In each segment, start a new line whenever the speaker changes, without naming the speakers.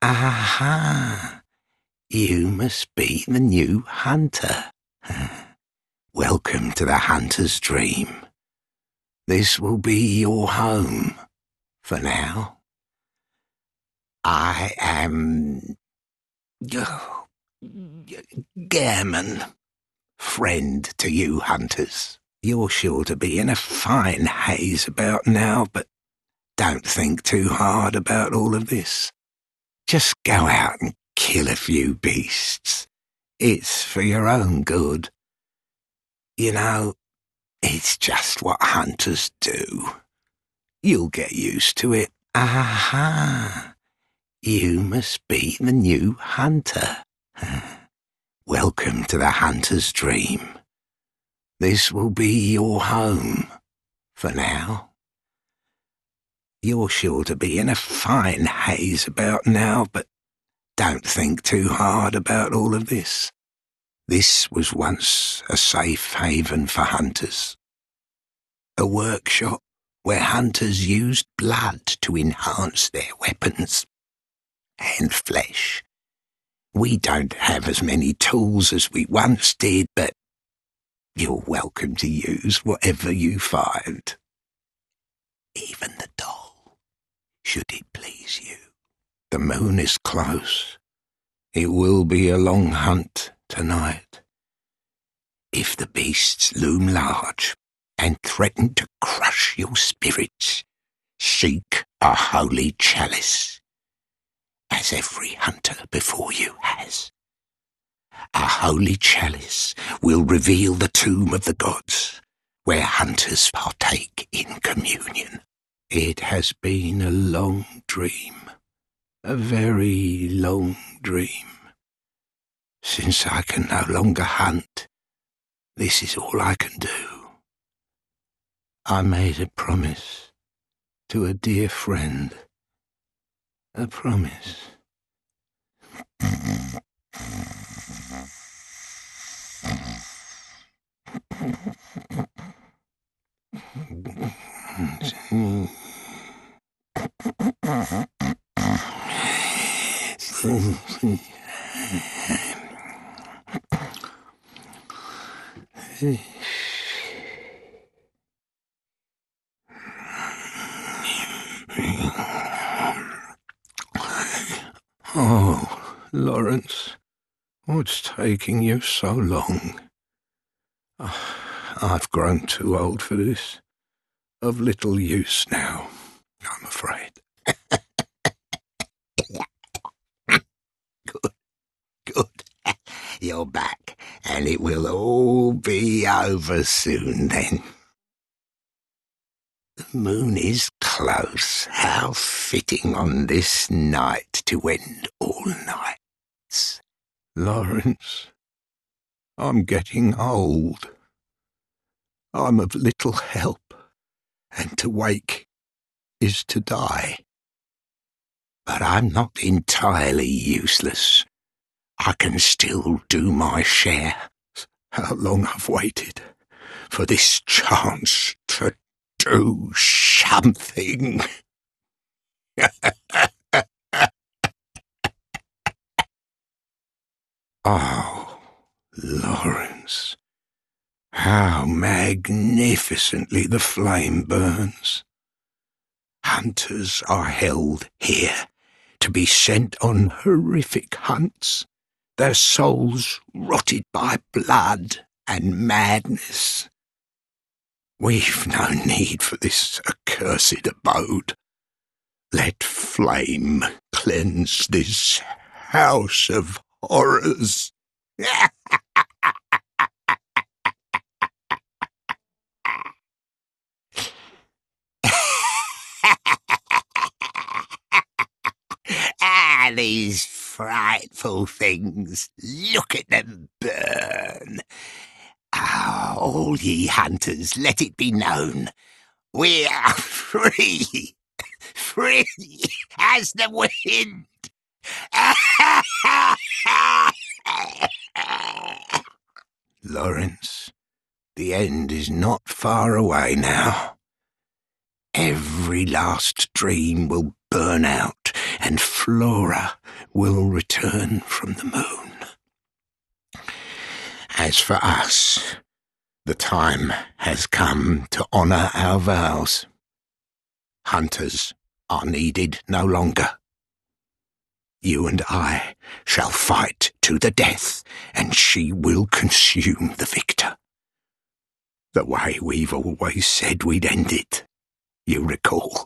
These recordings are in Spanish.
Aha! You must be the new hunter. Welcome to the hunter's dream. This will be your home for now. I am Gammon, friend to you hunters. You're sure to be in a fine haze about now, but don't think too hard about all of this. Just go out and kill a few beasts. It's for your own good. You know, it's just what hunters do. You'll get used to it. Aha! You must be the new hunter. Welcome to the hunter's dream. This will be your home for now. You're sure to be in a fine haze about now, but don't think too hard about all of this. This was once a safe haven for hunters. A workshop where hunters used blood to enhance their weapons and flesh. We don't have as many tools as we once did, but you're welcome to use whatever you find. Even the doll, should it please you. The moon is close. It will be a long hunt tonight. If the beasts loom large and threaten to crush your spirits, seek a holy chalice, as every hunter before you has. A holy chalice will reveal the tomb of the gods, where hunters partake in communion. It has been a long dream, a very long dream. Since I can no longer hunt, this is all I can do. I made a promise to a dear friend. A promise. Oh, Lawrence, what's taking you so long? I've grown too old for this. Of little use now, I'm afraid. Good. You're back, and it will all be over soon then. The moon is close. How fitting on this night to end all nights. Lawrence, I'm getting old. I'm of little help, and to wake is to die. But I'm not entirely useless. I can still do my share. How long I've waited for this chance to do something. Oh, Lawrence, how magnificently the flame burns. Hunters are held here to be sent on horrific hunts, their souls rotted by blood and madness. We've no need for this accursed abode. Let flame cleanse this house of horrors. These frightful things, look at them burn. All ye hunters, let it be known, we are free, free as the wind. Lawrence, the end is not far away now. Every last dream will burn out, and Flora will return from the moon. As for us, the time has come to honour our vows. Hunters are needed no longer. You and I shall fight to the death, and she will consume the victor. The way we've always said we'd end it, you recall.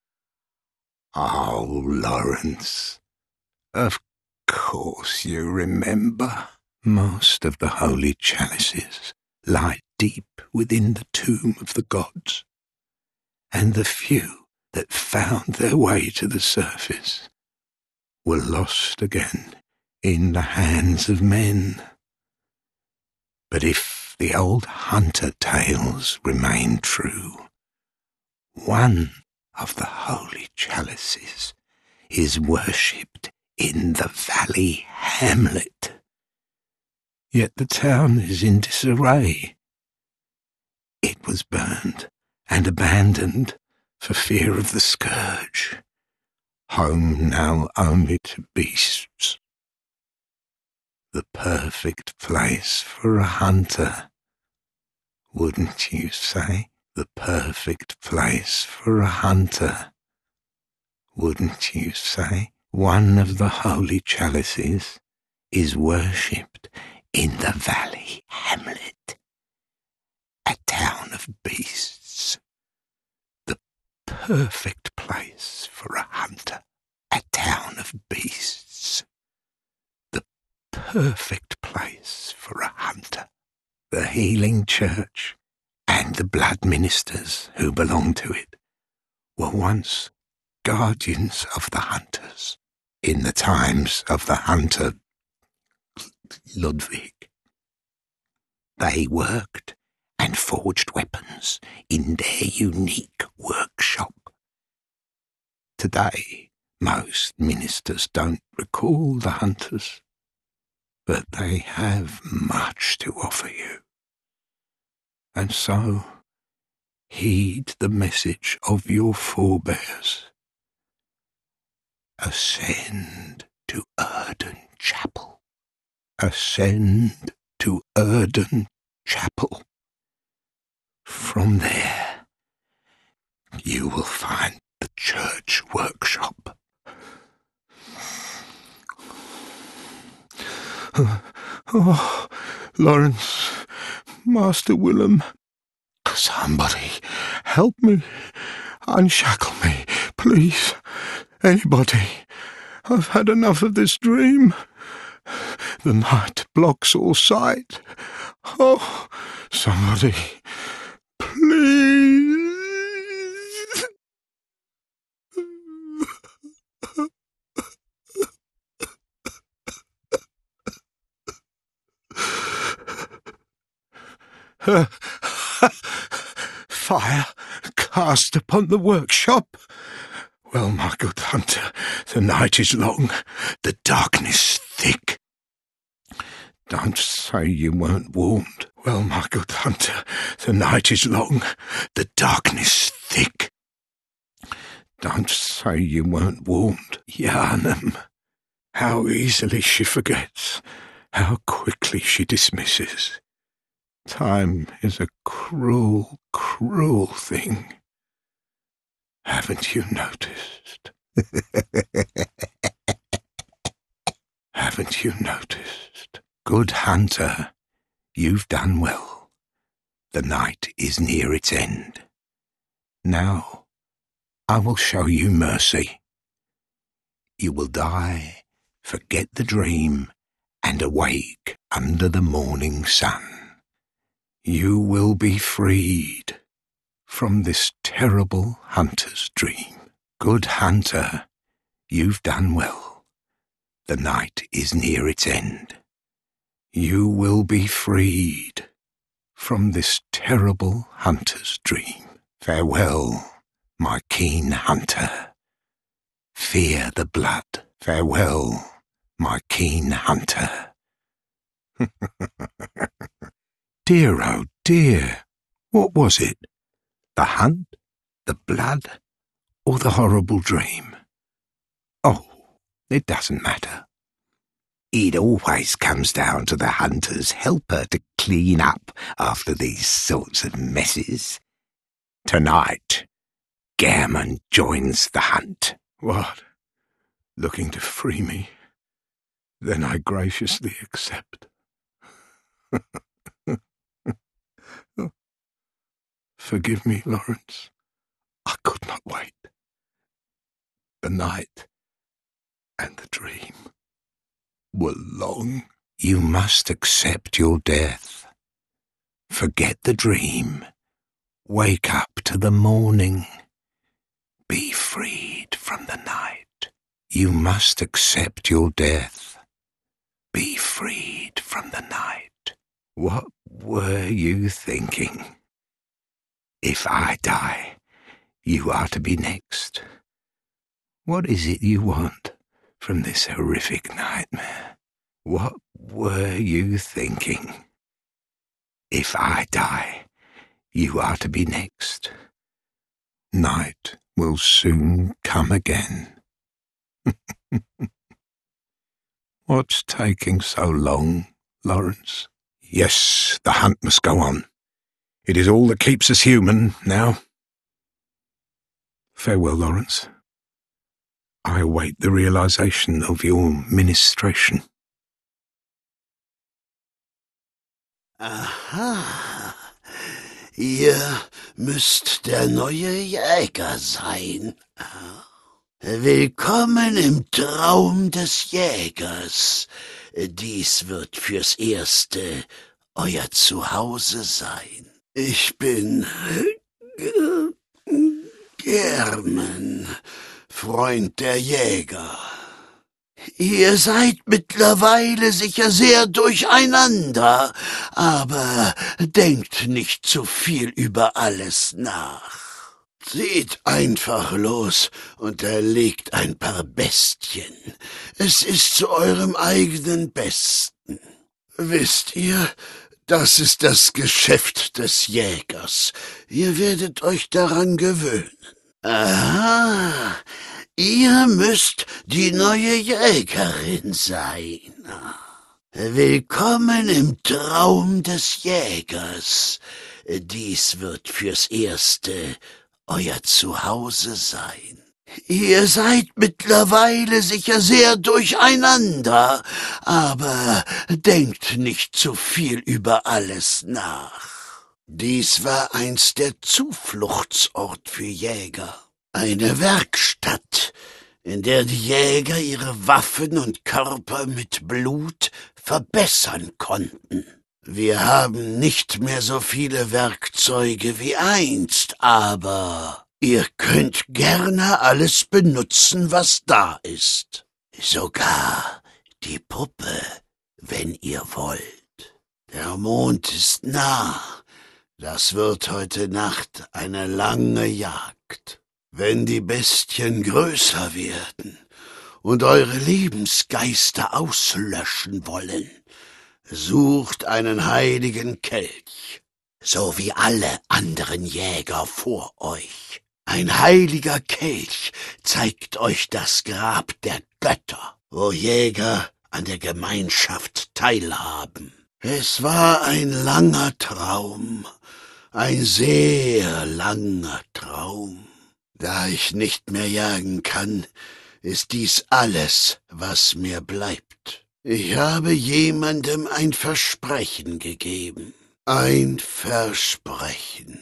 Oh, Lawrence, of course you remember. Most of the holy chalices lie deep within the tomb of the gods, and the few that found their way to the surface were lost again in the hands of men. But if the old hunter tales remain true, one of the holy chalices is worshipped in the valley hamlet. Yet the town is in disarray. It was burned and abandoned for fear of the scourge, home now only to beasts. The perfect place for a hunter, wouldn't you say? The perfect place for a hunter, wouldn't you say? One of the holy chalices is worshipped in the valley hamlet, a town of beasts. The perfect place for a hunter, a town of beasts. The perfect place for a hunter. The healing church and the blood ministers who belonged to it were once guardians of the hunters in the times of the hunter Ludwig. They worked and forged weapons in their unique workshop. Today, most ministers don't recall the hunters, but they have much to offer you. And so, heed the message of your forebears. Ascend to Erden Chapel. Ascend to Erden Chapel. From there, you will find the church workshop. Oh, Lawrence, Master Willem, somebody help me, unshackle me, please, anybody. I've had enough of this dream. The night blocks all sight. Oh, somebody, please. Fire cast upon the workshop. Well, my good hunter, the night is long, the darkness thick. Don't say you weren't warned. Well, my good hunter, the night is long, the darkness thick. Don't say you weren't warned. Yharnam, how easily she forgets, how quickly she dismisses. Time is a cruel, cruel thing. Haven't you noticed? Haven't you noticed? Good hunter, you've done well. The night is near its end. Now, I will show you mercy. You will die, forget the dream, and awake under the morning sun. You will be freed from this terrible hunter's dream. Good hunter, you've done well. The night is near its end. You will be freed from this terrible hunter's dream. Farewell, my keen hunter. Fear the blood. Farewell, my keen hunter. Dear, oh dear, what was it? The hunt, the blood, or the horrible dream? Oh, It doesn't matter. It always comes down to the hunter's helper to clean up after these sorts of messes. Tonight, Gammon joins the hunt.
What? Looking to free me? Then I graciously accept. Forgive me, Lawrence. I could not wait. The night and the dream were long.
You must accept your death. Forget the dream. Wake up to the morning. Be freed from the night. You must accept your death. Be freed from the night. What were you thinking? If I die, you are to be next. What is it you want from this horrific nightmare? What were you thinking? If I die, you are to be next. Night will soon come again.
What's taking so long, Lawrence?
Yes, the hunt must go on. It is all that keeps us human now.
Farewell, Lawrence. I await the realization of your ministration.
Aha, ihr müsst der neue Jäger sein. Willkommen im Traum des Jägers. Dies wird fürs Erste euer Zuhause sein. Ich bin Gammon, Freund der Jäger. Ihr seid mittlerweile sicher sehr durcheinander, aber denkt nicht zu viel über alles nach. Zieht einfach los und erlegt ein paar Bestien. Es ist zu eurem eigenen Besten. Wisst ihr, das ist das Geschäft des Jägers. Ihr werdet euch daran gewöhnen. Aha, ihr müsst die neue Jägerin sein. Willkommen im Traum des Jägers. Dies wird fürs Erste euer Zuhause sein. Ihr seid mittlerweile sicher sehr durcheinander, aber denkt nicht zu viel über alles nach. Dies war einst der Zufluchtsort für Jäger, eine Werkstatt, in der die Jäger ihre Waffen und Körper mit Blut verbessern konnten. Wir haben nicht mehr so viele Werkzeuge wie einst, aber ihr könnt gerne alles benutzen, was da ist. Sogar die Puppe, wenn ihr wollt. Der Mond ist nah. Das wird heute Nacht eine lange Jagd. Wenn die Bestien größer werden und eure Lebensgeister auslöschen wollen, sucht einen heiligen Kelch, so wie alle anderen Jäger vor euch. Ein heiliger Kelch zeigt euch das Grab der Götter, wo Jäger an der Gemeinschaft teilhaben. Es war ein langer Traum, ein sehr langer Traum. Da ich nicht mehr jagen kann, ist dies alles, was mir bleibt. Ich habe jemandem ein Versprechen gegeben. Ein Versprechen.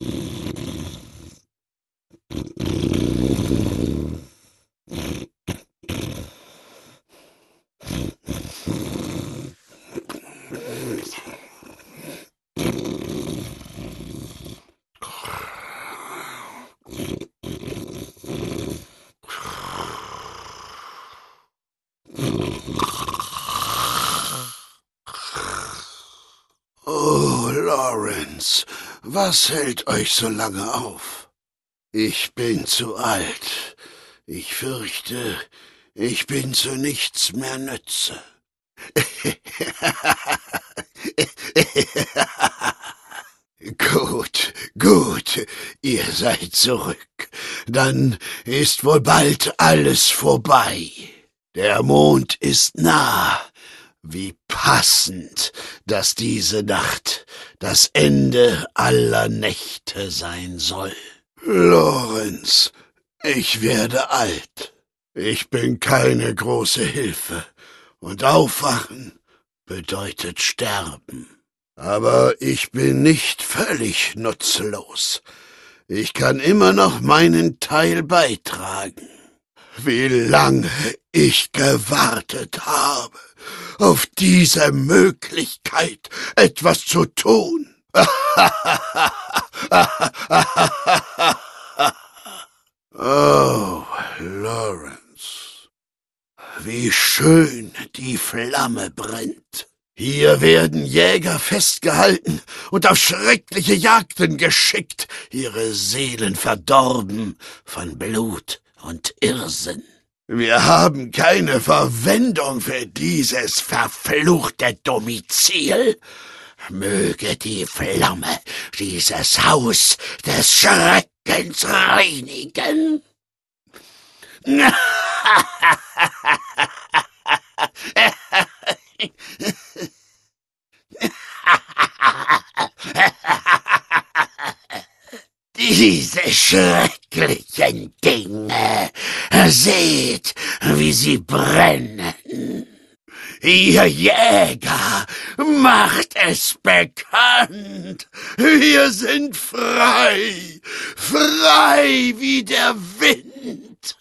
Oh, Lawrence, was hält euch so lange auf? Ich bin zu alt. Ich fürchte, ich bin zu nichts mehr nütze. Gut, ihr seid zurück. Dann ist wohl bald alles vorbei. Der Mond ist nah. Wie passend, dass diese Nacht das Ende aller Nächte sein soll. Lorenz, ich werde alt. Ich bin keine große Hilfe, und Aufwachen bedeutet Sterben. Aber ich bin nicht völlig nutzlos. Ich kann immer noch meinen Teil beitragen. Wie lange ich gewartet habe, auf diese Möglichkeit, etwas zu tun. Oh, Lawrence, wie schön die Flamme brennt. Hier werden Jäger festgehalten und auf schreckliche Jagden geschickt, ihre Seelen verdorben von Blut und Irrsinn. Wir haben keine Verwendung für dieses verfluchte Domizil. Möge die Flamme dieses Haus des Schreckens reinigen. Diese schrecklichen Dinge, seht, wie sie brennen. Ihr Jäger, macht es bekannt. Wir sind frei, frei wie der Wind.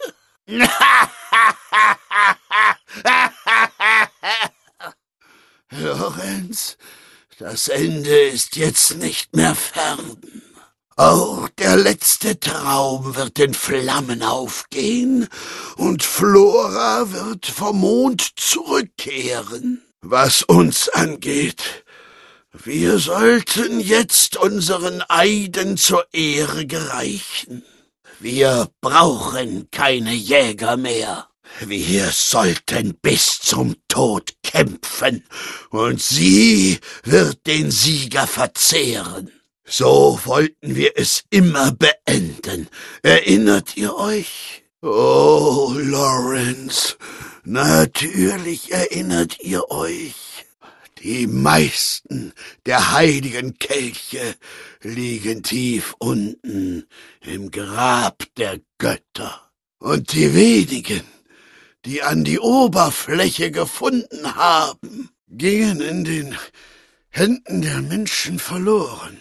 Lorenz, das Ende ist jetzt nicht mehr fern. Auch der letzte Traum wird in Flammen aufgehen, und Flora wird vom Mond zurückkehren. Was uns angeht, wir sollten jetzt unseren Eiden zur Ehre gereichen. Wir brauchen keine Jäger mehr. Wir sollten bis zum Tod kämpfen, und sie wird den Sieger verzehren. So wollten wir es immer beenden. Erinnert ihr euch? Oh, Lawrence, natürlich erinnert ihr euch. Die meisten der heiligen Kelche liegen tief unten im Grab der Götter. Und die wenigen, die an die Oberfläche gefunden haben, gingen in den Händen der Menschen verloren.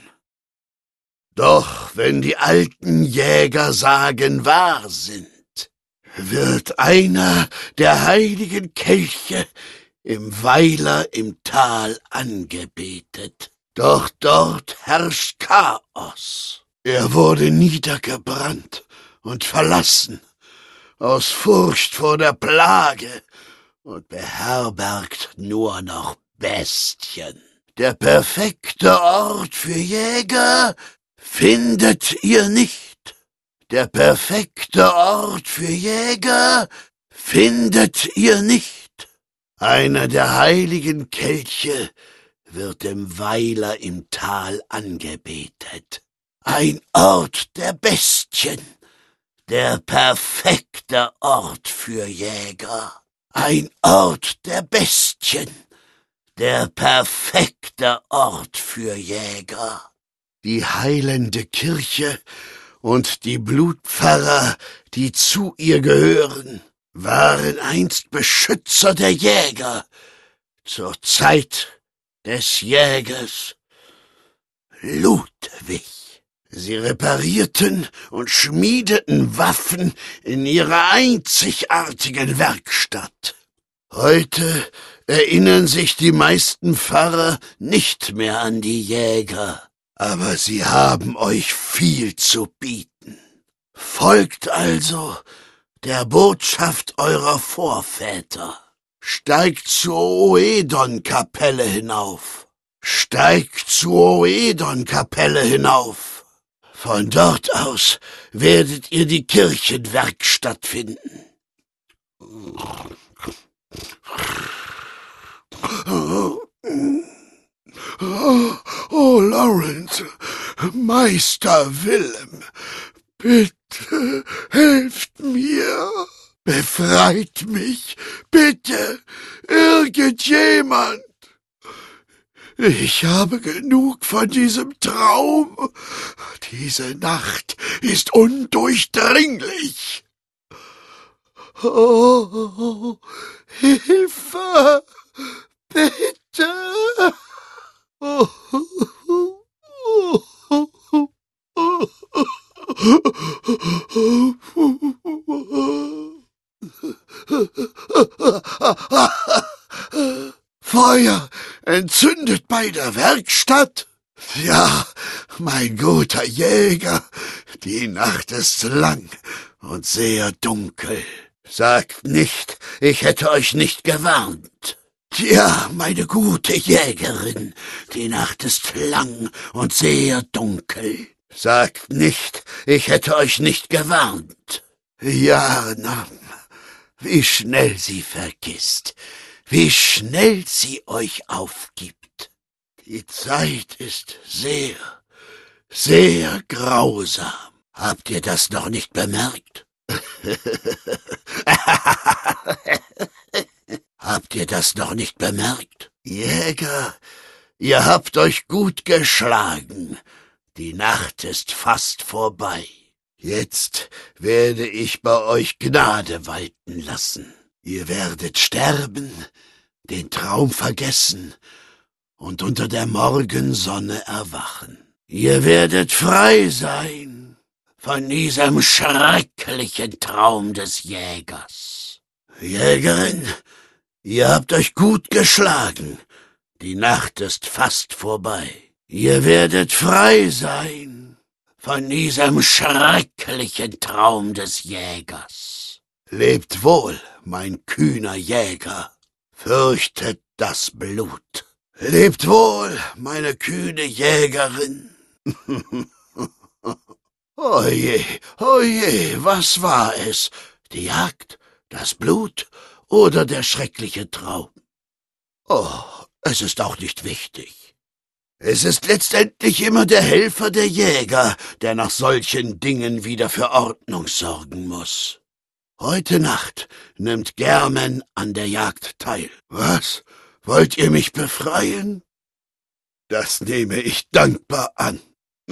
Doch wenn die alten Jägersagen wahr sind, wird einer der heiligen Kelche im Weiler im Tal angebetet. Doch dort herrscht Chaos. Er wurde niedergebrannt und verlassen, aus Furcht vor der Plage, und beherbergt nur noch Bestien. Der perfekte Ort für Jäger findet ihr nicht. Der perfekte Ort für Jäger findet ihr nicht. Einer der heiligen Kelche wird im Weiler im Tal angebetet. Ein Ort der Bestien. Der perfekte Ort für Jäger. Ein Ort der Bestien. Der perfekte Ort für Jäger. Die heilende Kirche und die Blutpfarrer, die zu ihr gehören, waren einst Beschützer der Jäger, zur Zeit des Jägers Ludwig. Sie reparierten und schmiedeten Waffen in ihrer einzigartigen Werkstatt. Heute erinnern sich die meisten Pfarrer nicht mehr an die Jäger. Aber sie haben euch viel zu bieten. Folgt also der Botschaft eurer Vorväter. Steigt zur Oedon-Kapelle hinauf. Steigt zur Oedon-Kapelle hinauf. Von dort aus werdet ihr die Kirchenwerkstatt finden. Oh, Lawrence, Meister Willem, bitte helft mir. Befreit mich, bitte, irgendjemand! Ich habe genug von diesem Traum. Diese Nacht ist undurchdringlich. Oh, Hilfe! Bitte! Oh, Feuer entzündet bei der Werkstatt? Ja, mein guter Jäger, die Nacht ist lang und sehr dunkel. Sagt nicht, ich hätte euch nicht gewarnt. Ja, meine gute Jägerin, die Nacht ist lang und sehr dunkel. Sagt nicht, ich hätte euch nicht gewarnt. Ja, na, wie schnell sie vergisst, wie schnell sie euch aufgibt. Die Zeit ist sehr, sehr grausam. Habt ihr das noch nicht bemerkt? Habt ihr das noch nicht bemerkt? Jäger, ihr habt euch gut geschlagen. Die Nacht ist fast vorbei. Jetzt werde ich bei euch Gnade walten lassen. Ihr werdet sterben, den Traum vergessen und unter der Morgensonne erwachen. Ihr werdet frei sein von diesem schrecklichen Traum des Jägers. Jägerin, ihr habt euch gut geschlagen. Die Nacht ist fast vorbei. Ihr werdet frei sein von diesem schrecklichen Traum des Jägers. Lebt wohl, mein kühner Jäger. Fürchtet das Blut. Lebt wohl, meine kühne Jägerin. Oje, oje, was war es? Die Jagd, das Blut oder der schreckliche Traum? Oh, es ist auch nicht wichtig. Es ist letztendlich immer der Helfer der Jäger, der nach solchen Dingen wieder für Ordnung sorgen muss. Heute Nacht nimmt Germen an der Jagd teil. Was? Wollt ihr mich befreien? Das nehme ich dankbar an.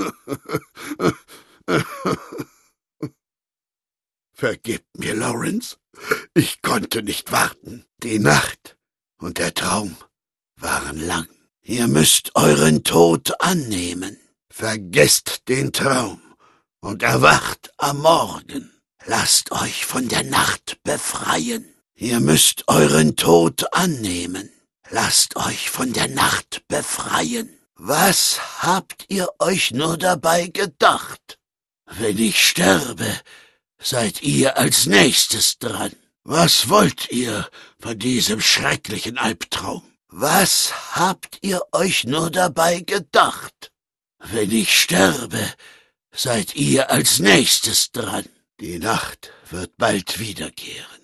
Vergebt mir, Lawrence. Ich konnte nicht warten. Die Nacht und der Traum waren lang. Ihr müsst euren Tod annehmen. Vergesst den Traum und erwacht am Morgen. Lasst euch von der Nacht befreien. Ihr müsst euren Tod annehmen. Lasst euch von der Nacht befreien. Was habt ihr euch nur dabei gedacht? Wenn ich sterbe, seid ihr als nächstes dran. Was wollt ihr von diesem schrecklichen Albtraum? Was habt ihr euch nur dabei gedacht? Wenn ich sterbe, seid ihr als nächstes dran. Die Nacht wird bald wiederkehren.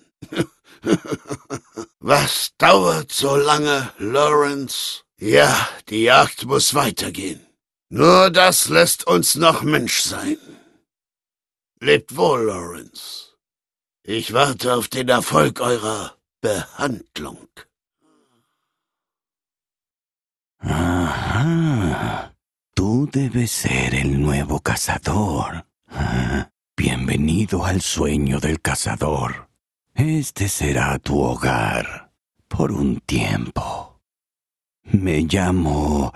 Was dauert so lange, Lawrence? Ja, die Jagd muss weitergehen. Nur das lässt uns noch Mensch sein. Lebt wohl, Lawrence. Ich warte auf den Erfolg eurer Behandlung.
Ajá. Tú debes ser el nuevo cazador. Bienvenido al sueño del cazador. Este será tu hogar por un tiempo. Me llamo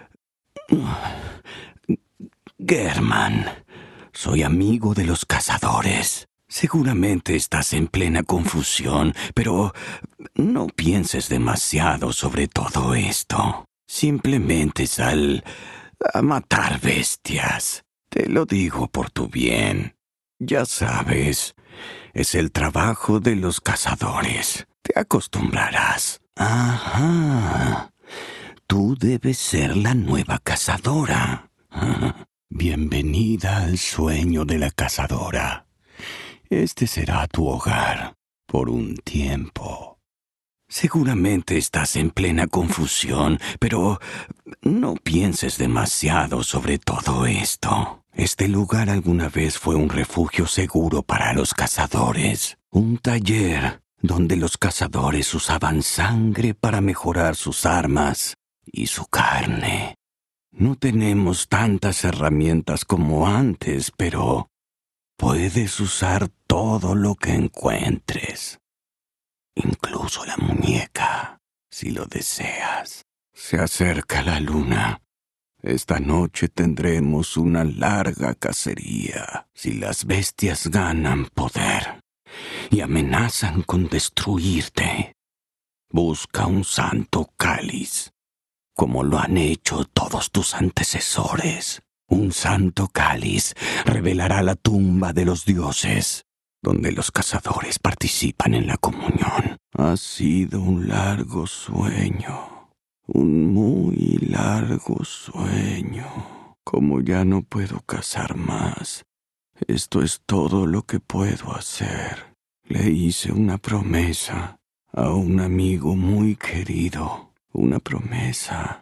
German. Soy amigo de los cazadores. Seguramente estás en plena confusión, pero no pienses demasiado sobre todo esto. Simplemente sal a matar bestias. Te lo digo por tu bien. Ya sabes, es el trabajo de los cazadores. Te acostumbrarás. Ajá. Tú debes ser la nueva cazadora. Bienvenida al sueño de la cazadora. Este será tu hogar por un tiempo. Seguramente estás en plena confusión, pero no pienses demasiado sobre todo esto. Este lugar alguna vez fue un refugio seguro para los cazadores.
Un taller donde los cazadores usaban sangre para mejorar sus armas y su carne. No tenemos tantas herramientas como antes, pero puedes usar todo lo que encuentres. Incluso la muñeca, si lo deseas. Se acerca la luna. Esta noche tendremos una larga cacería. Si las bestias ganan poder y amenazan con destruirte, busca un santo cáliz, como lo han hecho todos tus antecesores. Un santo cáliz revelará la tumba de los dioses, donde los cazadores participan en la comunión. Ha sido un largo sueño, un muy largo sueño. Como ya no puedo cazar más, esto es todo lo que puedo hacer. Le hice una promesa a un amigo muy querido, una promesa.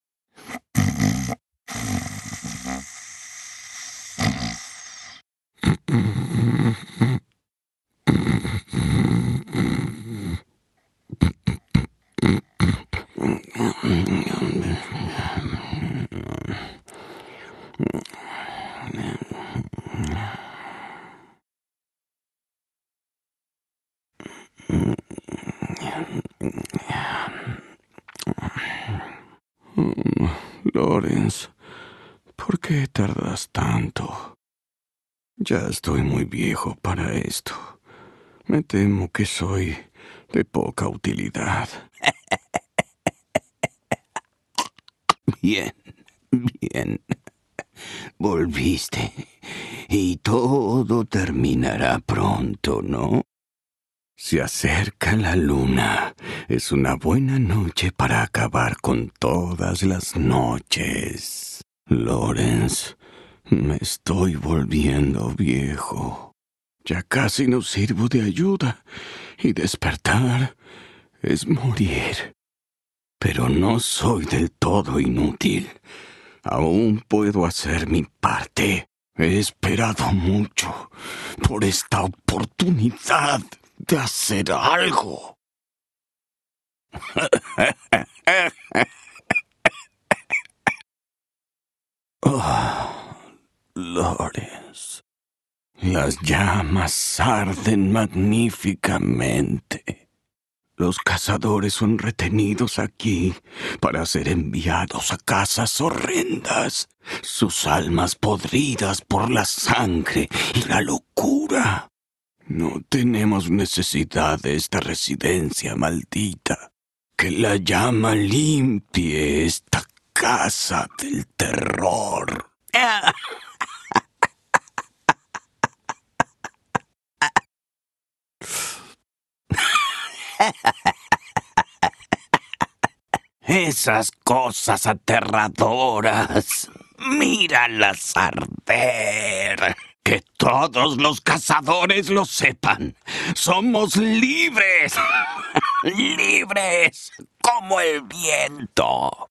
Lawrence, ¿por qué tardas tanto? Ya estoy muy viejo para esto. Me temo que soy de poca utilidad. Bien, bien. Volviste. Y todo terminará pronto, ¿no? Se acerca la luna. Es una buena noche para acabar con todas las noches. Lawrence, me estoy volviendo viejo. Ya casi no sirvo de ayuda. Y despertar es morir. Pero no soy del todo inútil. Aún puedo hacer mi parte. He esperado mucho por esta oportunidad de hacer algo. Oh, Lawrence, las llamas arden magníficamente. Los cazadores son retenidos aquí para ser enviados a casas horrendas, sus almas podridas por la sangre y la locura. No tenemos necesidad de esta residencia maldita. Que la llama limpie esta casa del terror. Esas cosas aterradoras, míralas arder. Que todos los cazadores lo sepan. Somos libres. Libres como el viento.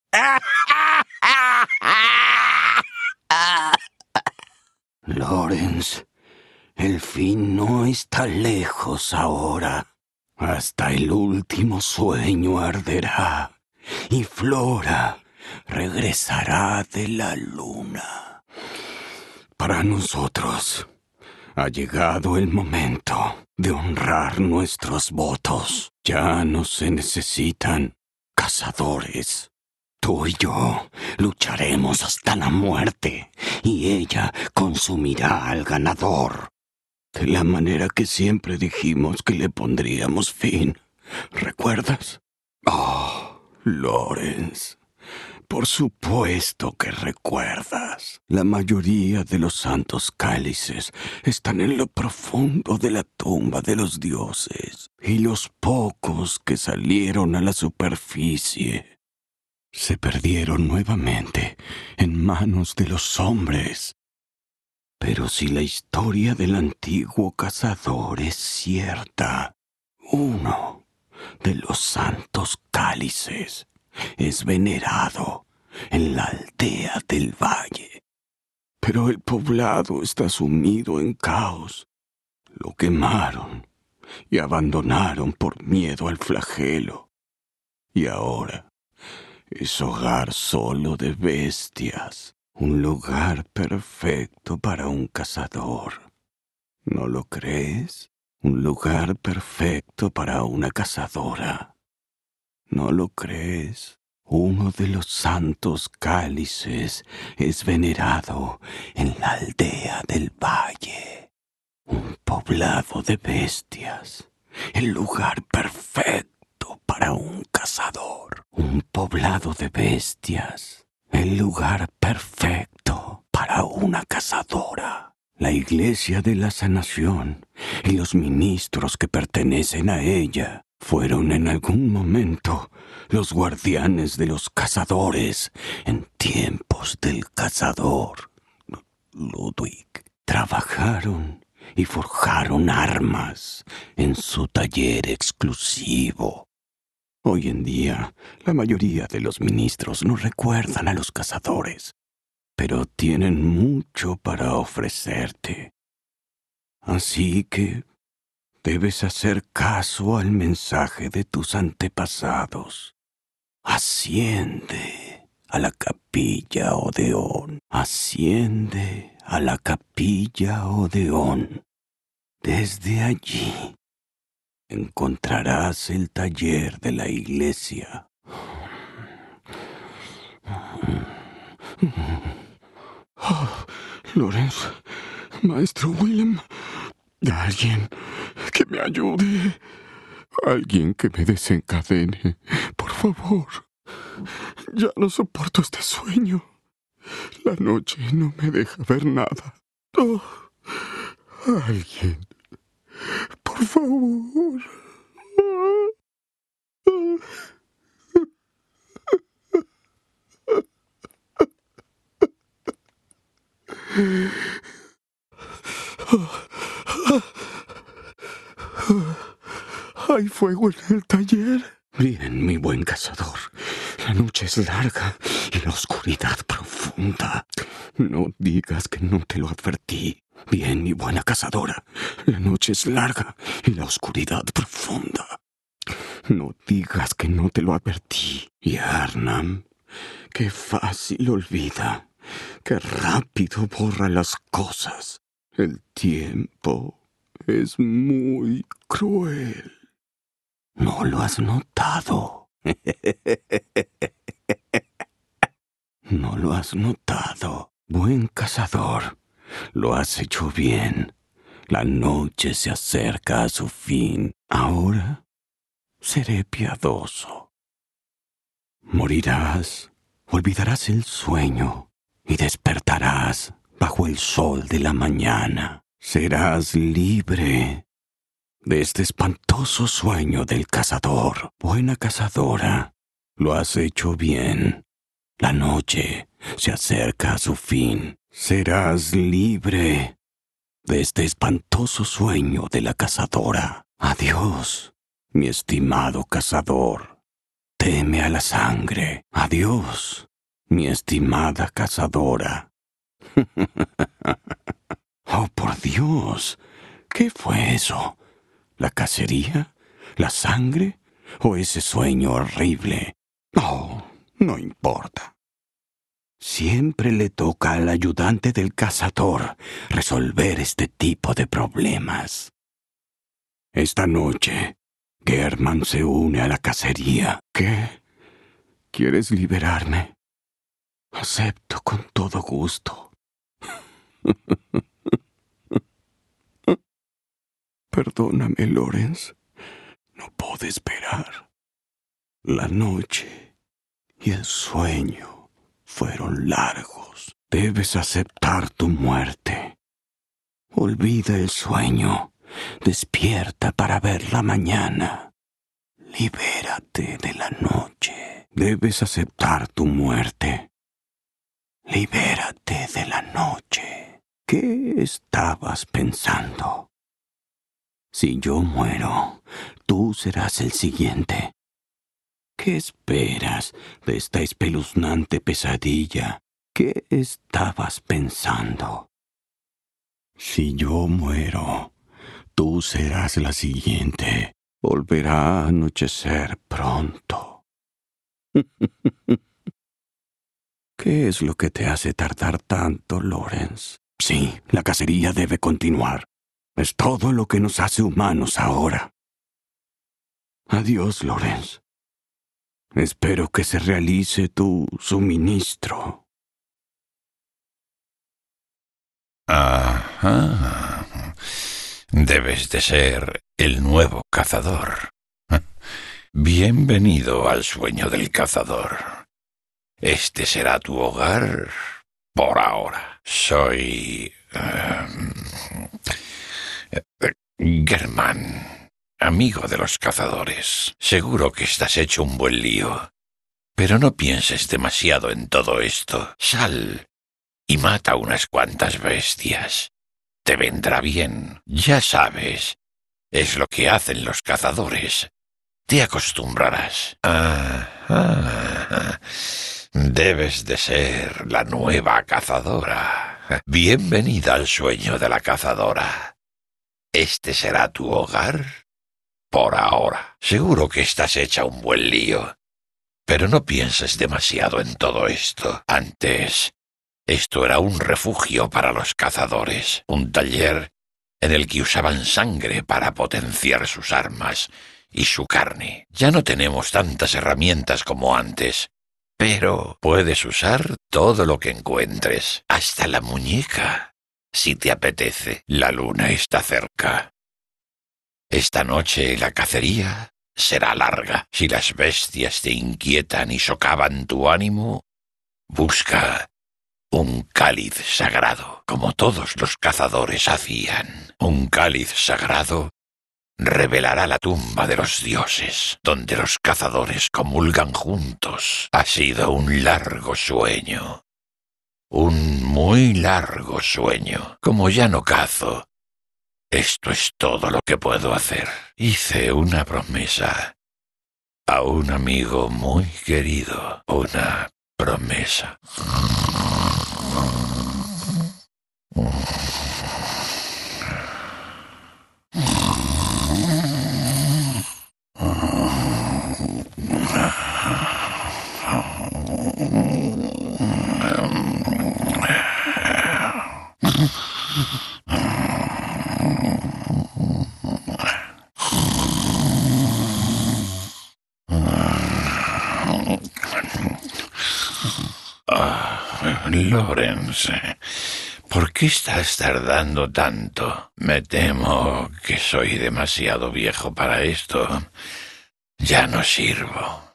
Lawrence, el fin no está lejos ahora. Hasta el último sueño arderá y Flora regresará de la luna. Para nosotros ha llegado el momento de honrar nuestros votos. Ya no se necesitan cazadores. Tú y yo lucharemos hasta la muerte y ella consumirá al ganador. De la manera que siempre dijimos que le pondríamos fin. ¿Recuerdas? Oh, Lawrence. Por supuesto que recuerdas. La mayoría de los santos cálices están en lo profundo de la tumba de los dioses. Y los pocos que salieron a la superficie se perdieron nuevamente en manos de los hombres. Pero si la historia del antiguo cazador es cierta, uno de los santos cálices es venerado en la aldea del valle. Pero el poblado está sumido en caos. Lo quemaron y abandonaron por miedo al flagelo. Y ahora es hogar solo de bestias, un lugar perfecto para un cazador. ¿No lo crees? Un lugar perfecto para una cazadora. ¿No lo crees? Uno de los santos cálices es venerado en la aldea del valle. Un poblado de bestias. El lugar perfecto para un cazador. Un poblado de bestias. El lugar perfecto para una cazadora. La Iglesia de la Sanación y los ministros que pertenecen a ella fueron en algún momento los guardianes de los cazadores en tiempos del cazador Ludwig. Trabajaron y forjaron armas en su taller exclusivo. Hoy en día, la mayoría de los ministros no recuerdan a los cazadores, pero tienen mucho para ofrecerte. Así que debes hacer caso al mensaje de tus antepasados. Asciende a la capilla Odeón. Asciende a la capilla Odeón. Desde allí encontrarás el taller de la iglesia. Oh, Lorenz, Maestro Willem, alguien que me ayude, alguien que me desencadene, por favor. Ya no soporto este sueño. La noche no me deja ver nada. Oh, alguien, por favor. Hay fuego en el taller. Bien, mi buen cazador. La noche es larga y la oscuridad profunda. No digas que no te lo advertí. Bien, mi buena cazadora. La noche es larga y la oscuridad profunda. No digas que no te lo advertí. Y Arnam, qué fácil olvida. Qué rápido borra las cosas. El tiempo es muy cruel. ¿No lo has notado? ¿No lo has notado? Buen cazador, lo has hecho bien. La noche se acerca a su fin. Ahora seré piadoso. Morirás, olvidarás el sueño y despertarás bajo el sol de la mañana. Serás libre de este espantoso sueño del cazador. Buena cazadora, lo has hecho bien. La noche se acerca a su fin. Serás libre de este espantoso sueño de la cazadora. Adiós, mi estimado cazador. Teme a la sangre. Adiós, mi estimada cazadora. Oh, por Dios, ¿qué fue eso? ¿La cacería? ¿La sangre? ¿O ese sueño horrible? Oh, no importa. Siempre le toca al ayudante del cazador resolver este tipo de problemas. Esta noche, Germán se une a la cacería. ¿Qué? ¿Quieres liberarme? Acepto con todo gusto. Perdóname, Lorenz. No puedo esperar. La noche y el sueño fueron largos. Debes aceptar tu muerte. Olvida el sueño. Despierta para ver la mañana. Libérate de la noche. Debes aceptar tu muerte. Libérate de la noche. ¿Qué estabas pensando? Si yo muero, tú serás el siguiente. ¿Qué esperas de esta espeluznante pesadilla? ¿Qué estabas pensando? Si yo muero, tú serás la siguiente. Volverá a anochecer pronto. ¿Qué es lo que te hace tardar tanto, Lawrence? Sí, la cacería debe continuar. Es todo lo que nos hace humanos ahora. Adiós, Lawrence. Espero que se realice tu suministro.
Ajá. Debes de ser el nuevo cazador. Bienvenido al sueño del cazador. Este será tu hogar por ahora. Soy... Germán, amigo de los cazadores. Seguro que estás hecho un buen lío. Pero no pienses demasiado en todo esto. Sal y mata unas cuantas bestias. Te vendrá bien. Ya sabes, es lo que hacen los cazadores. Te acostumbrarás. Debes de ser la nueva cazadora. Bienvenida al sueño de la cazadora. Este será tu hogar por ahora. Seguro que estás hecha un buen lío. Pero no pienses demasiado en todo esto. Antes, esto era un refugio para los cazadores, un taller en el que usaban sangre para potenciar sus armas y su carne. Ya no tenemos tantas herramientas como antes, pero puedes usar todo lo que encuentres, hasta la muñeca, si te apetece. La luna está cerca. Esta noche la cacería será larga. Si las bestias te inquietan y socavan tu ánimo, busca un cáliz sagrado, como todos los cazadores hacían. Un cáliz sagrado revelará la tumba de los dioses, donde los cazadores comulgan juntos. Ha sido un largo sueño. Un muy largo sueño. Como ya no cazo, esto es todo lo que puedo hacer. Hice una promesa a un amigo muy querido. Una promesa. Lawrence, ¿por qué estás tardando tanto? Me temo que soy demasiado viejo para esto. Ya no sirvo.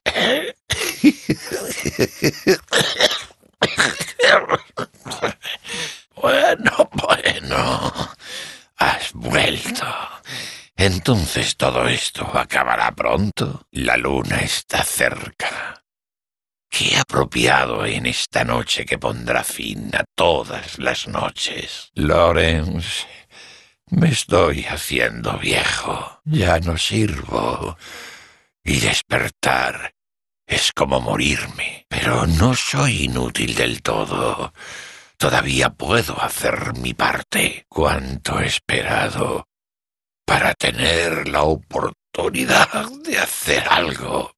Bueno, has vuelto. Entonces todo esto acabará pronto. La luna está cerca. Qué apropiado en esta noche que pondrá fin a todas las noches. Lawrence, me estoy haciendo viejo. Ya no sirvo. Y despertar es como morirme. Pero no soy inútil del todo. Todavía puedo hacer mi parte. Cuánto he esperado para tener la oportunidad de hacer algo.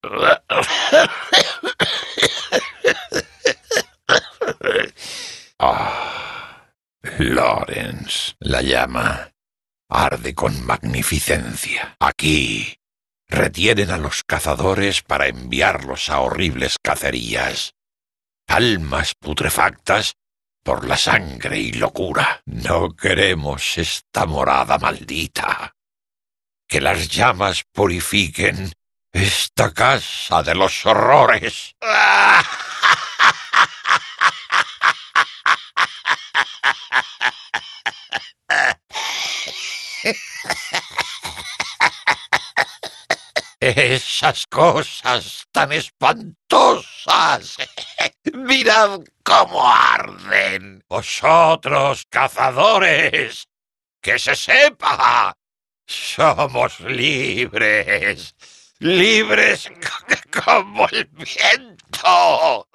Lawrence, la llama arde con magnificencia. Aquí retienen a los cazadores para enviarlos a horribles cacerías. Almas putrefactas por la sangre y locura. No queremos esta morada maldita. Que las llamas purifiquen esta casa de los horrores. Esas cosas tan espantosas. Mirad cómo arden. Vosotros, cazadores, que se sepa. Somos libres. Libres como el viento.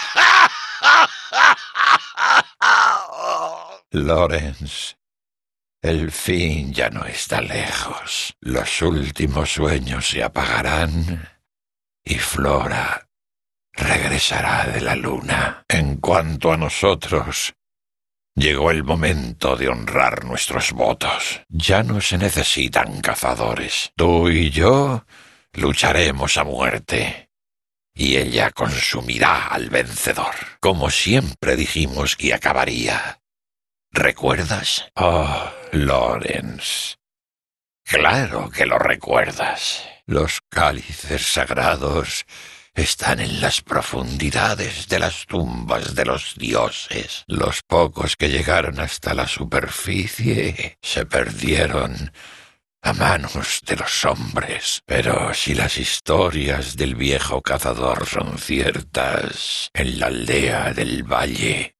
Lawrence, El fin ya no está lejos. Los últimos sueños se apagarán y Flora regresará de la luna. En cuanto a nosotros, llegó el momento de honrar nuestros votos. Ya no se necesitan cazadores. Tú y yo lucharemos a muerte, y ella consumirá al vencedor, como siempre dijimos que acabaría. ¿Recuerdas? Oh, Lawrence. Claro que lo recuerdas. Los cálices sagrados están en las profundidades de las tumbas de los dioses. Los pocos que llegaron hasta la superficie se perdieron a manos de los hombres. Pero si las historias del viejo cazador son ciertas, en la aldea del valle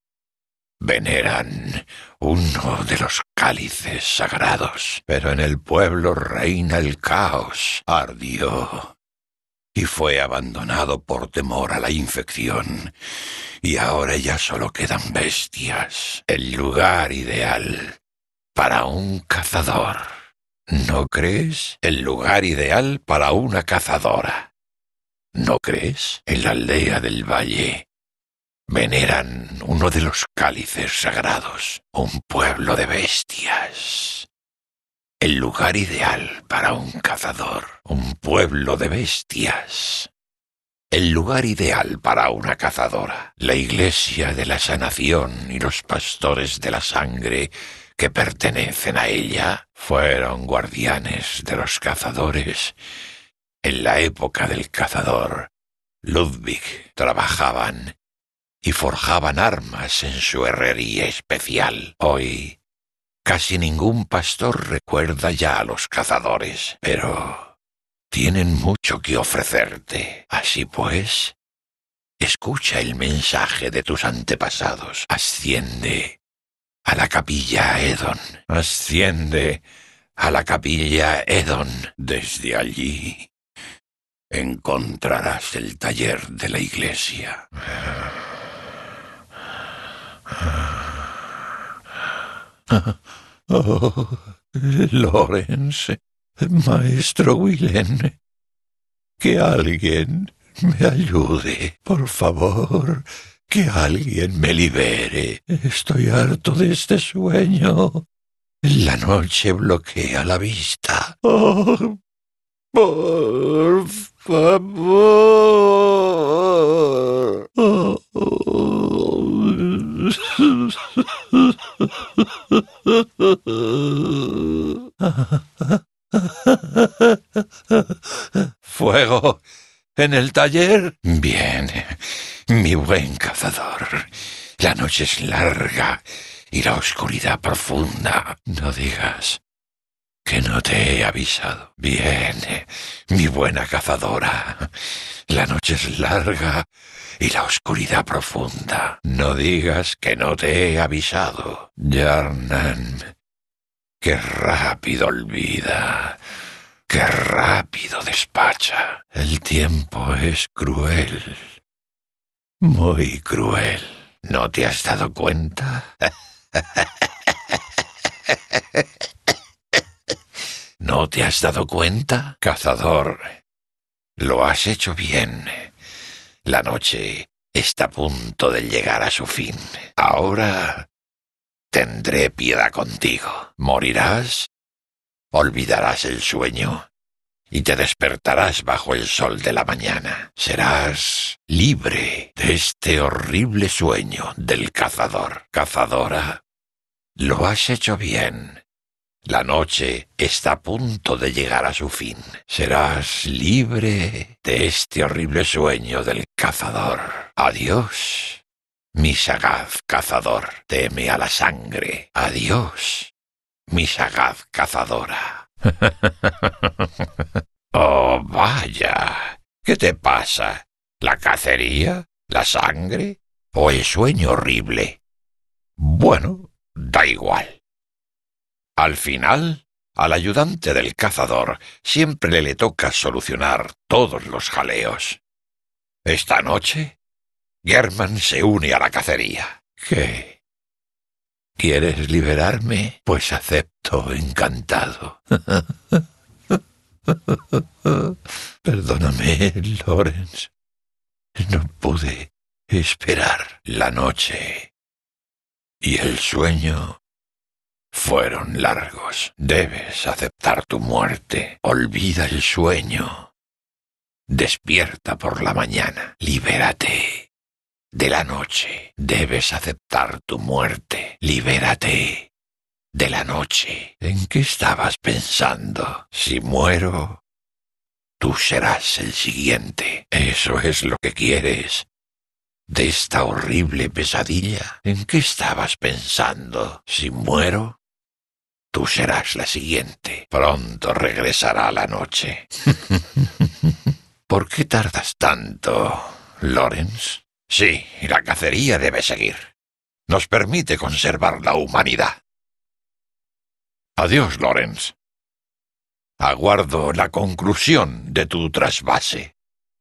veneran uno de los cálices sagrados. Pero en el pueblo reina el caos. Ardió y fue abandonado por temor a la infección. Y ahora ya solo quedan bestias. El lugar ideal para un cazador. ¿No crees? El lugar ideal para una cazadora. ¿No crees? En la aldea del valle veneran uno de los cálices sagrados, un pueblo de bestias. El lugar ideal para un cazador, un pueblo de bestias. El lugar ideal para una cazadora, la iglesia de la sanación y los pastores de la sangre que pertenecen a ella, fueron guardianes de los cazadores. En la época del cazador, Ludwig, trabajaban y forjaban armas en su herrería especial. Hoy, casi ningún pastor recuerda ya a los cazadores, pero tienen mucho que ofrecerte. Así pues, escucha el mensaje de tus antepasados. Asciende a la capilla Edon. Asciende a la capilla Edon. Desde allí encontrarás el taller de la iglesia. Oh, Lawrence, maestro Willen, que alguien me ayude, por favor, que alguien me libere. Estoy harto de este sueño. La noche bloquea la vista. Oh, por favor. Oh, ¿Fuego en el taller? Bien, mi buen cazador. La noche es larga y la oscuridad profunda. No digas que no te he avisado. Bien, mi buena cazadora. La noche es larga y la oscuridad profunda. No digas que no te he avisado. Yarnan, qué rápido olvida, qué rápido despacha. El tiempo es cruel, muy cruel. ¿No te has dado cuenta? ¿No te has dado cuenta, cazador? Lo has hecho bien. La noche está a punto de llegar a su fin. Ahora tendré piedad contigo. Morirás, olvidarás el sueño y te despertarás bajo el sol de la mañana. Serás libre de este horrible sueño del cazador. Cazadora, lo has hecho bien. La noche está a punto de llegar a su fin. Serás libre de este horrible sueño del cazador. Adiós, mi sagaz cazador. Teme a la sangre. Adiós, mi sagaz cazadora. Oh, vaya. ¿Qué te pasa? ¿La cacería? ¿La sangre? ¿O el sueño horrible? Bueno, da igual. Al final, al ayudante del cazador siempre le toca solucionar todos los jaleos. Esta noche, German se une a la cacería. ¿Qué ¿Quieres liberarme? Pues acepto, encantado. Perdóname, Lawrence. No pude esperar. La noche y el sueño fueron largos. Debes aceptar tu muerte. Olvida el sueño. Despierta por la mañana. Libérate de la noche. Debes aceptar tu muerte. Libérate de la noche. ¿En qué estabas pensando? Si muero, tú serás el siguiente. ¿Eso es lo que quieres de esta horrible pesadilla? ¿En qué estabas pensando? Si muero, tú serás la siguiente. Pronto regresará la noche. ¿Por qué tardas tanto, Lawrence? Sí, la cacería debe seguir. Nos permite conservar la humanidad. Adiós, Lawrence. Aguardo la conclusión de tu trasvase.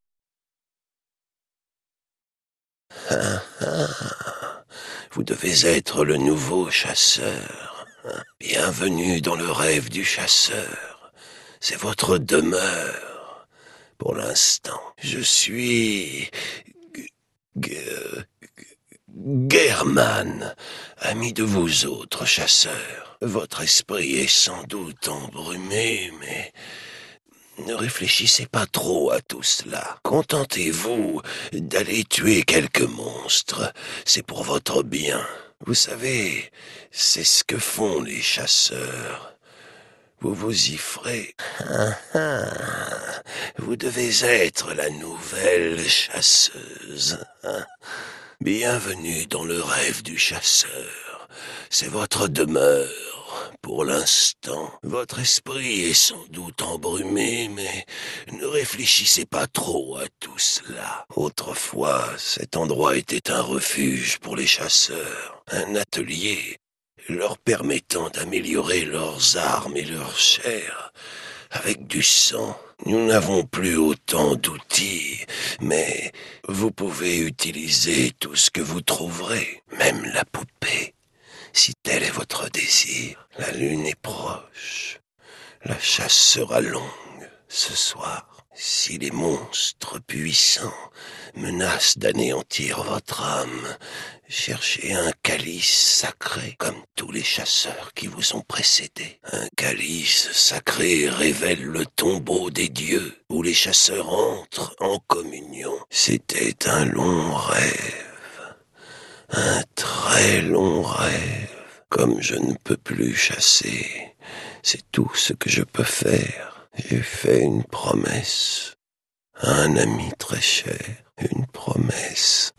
Vous devez être le nouveau chasseur. Bienvenue dans le rêve du chasseur. C'est votre demeure. Pour l'instant, je suis... German, ami de vous autres chasseurs. Votre esprit est sans doute embrumé, mais ne réfléchissez pas trop à tout cela. Contentez-vous d'aller tuer quelques monstres. C'est pour votre bien. Vous savez, c'est ce que font les chasseurs. Vous vous y ferez. Vous devez être la nouvelle chasseuse. Bienvenue dans le rêve du chasseur. C'est votre demeure. Pour l'instant, votre esprit est sans doute embrumé, mais ne réfléchissez pas trop à tout cela. Autrefois, cet endroit était un refuge pour les chasseurs, un atelier leur permettant d'améliorer leurs armes et leur chair avec du sang. Nous n'avons plus autant d'outils, mais vous pouvez utiliser tout ce que vous trouverez, même la poupée, si tel est votre désir. La lune est proche, la chasse sera longue ce soir. Si les monstres puissants menacent d'anéantir votre âme, cherchez un calice sacré, comme tous les chasseurs qui vous ont précédés. Un calice sacré révèle le tombeau des dieux, où les chasseurs entrent en communion. C'était un long rêve, un très long rêve. Comme je ne peux plus chasser, c'est tout ce que je peux faire. J'ai fait une promesse à un ami très cher, une promesse.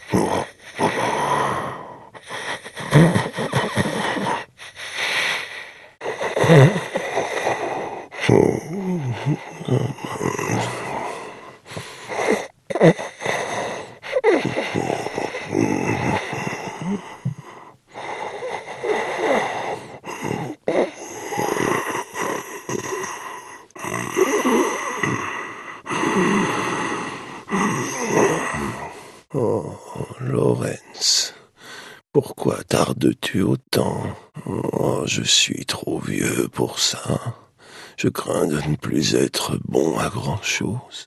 Oh, Lawrence, pourquoi tardes-tu autant? Oh, je suis trop vieux pour ça. Je crains de ne plus être bon à grand-chose.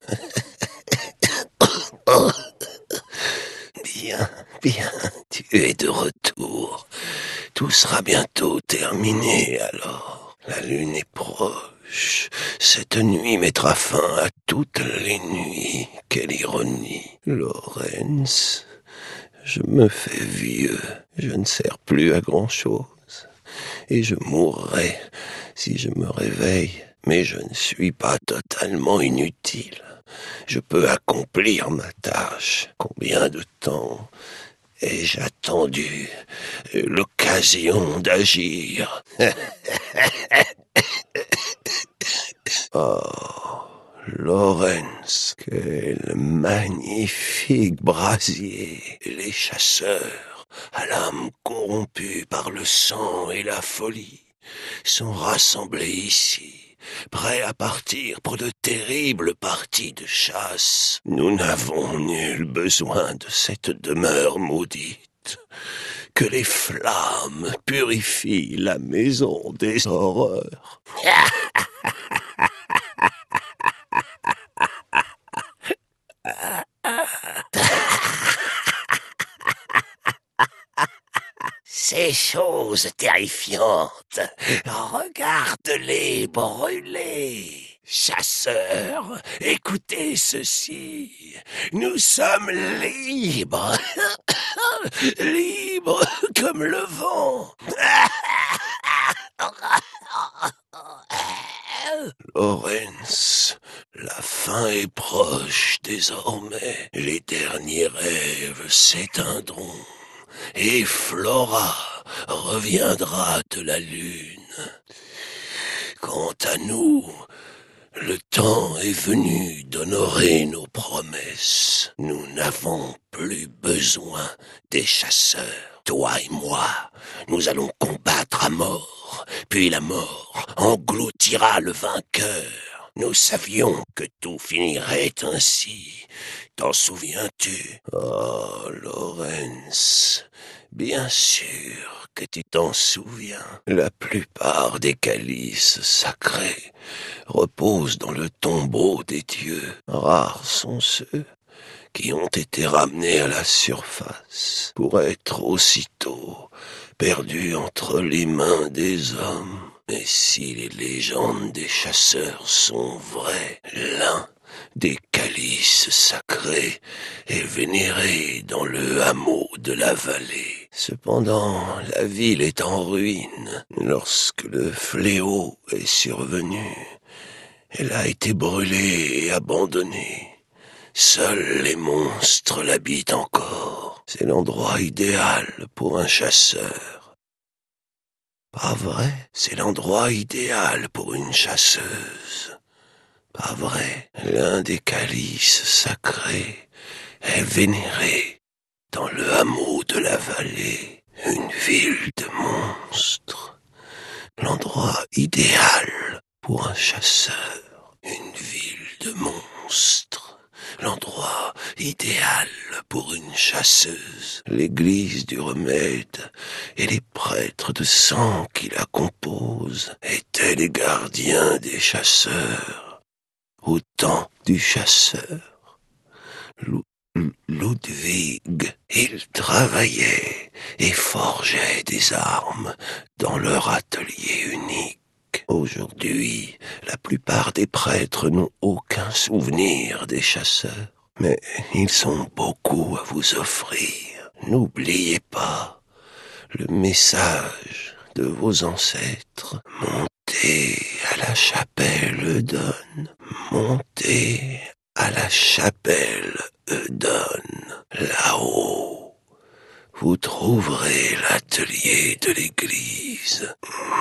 Bien, tu es de retour. Tout sera bientôt terminé alors. La lune est proche. Cette nuit mettra fin à toutes les nuits. Quelle ironie. Lawrence, je me fais vieux. Je ne sers plus à grand-chose. Et je mourrai si je me réveille. Mais je ne suis pas totalement inutile. Je peux accomplir ma tâche. Combien de temps ai-je attendu l'occasion d'agir? Oh, Lawrence, quel magnifique brasier! Les chasseurs, à l'âme corrompue par le sang et la folie, sont rassemblés ici, prêts à partir pour de terribles parties de chasse. Nous n'avons nul besoin de cette demeure maudite. que les flammes purifient la maison des horreurs. Ces choses terrifiantes, regarde-les brûler. Chasseurs, écoutez ceci. Nous sommes libres. Libres comme le vent. Laurens, la fin est proche désormais. Les derniers rêves s'éteindront. Et Flora reviendra de la lune. Quant à nous, le temps est venu d'honorer nos promesses. Nous n'avons plus besoin des chasseurs. Toi et moi, nous allons combattre à mort, puis la mort engloutira le vainqueur. Nous savions que tout finirait ainsi. T'en souviens-tu? Oh, Laurens, bien sûr que tu t'en souviens. La plupart des calices sacrés reposent dans le tombeau des dieux. Rares sont ceux qui ont été ramenés à la surface pour être aussitôt perdus entre les mains des hommes. Et si les légendes des chasseurs sont vraies, l'un des calices sacrés est vénéré dans le hameau de la vallée. Cependant, la ville est en ruine. Lorsque le fléau est survenu, elle a été brûlée et abandonnée. Seuls les monstres l'habitent encore. C'est l'endroit idéal pour un chasseur. Pas vrai? C'est l'endroit idéal pour une chasseuse. Pas vrai? L'un des calices sacrés est vénéré dans le hameau de la vallée. Une ville de monstres. L'endroit idéal pour un chasseur. Une ville de monstres. L'endroit idéal pour une chasseuse. L'église du remède et les prêtres de sang qui la composent étaient les gardiens des chasseurs. Au temps du chasseur, Ludwig, il travaillait et forgeait des armes dans leur atelier unique. Aujourd'hui, la plupart des prêtres n'ont aucun souvenir des chasseurs, mais ils ont beaucoup à vous offrir. N'oubliez pas le message de vos ancêtres. Montez à la chapelle Eudon. Montez à la chapelle Eudon. Là-haut, vous trouverez l'atelier de l'église.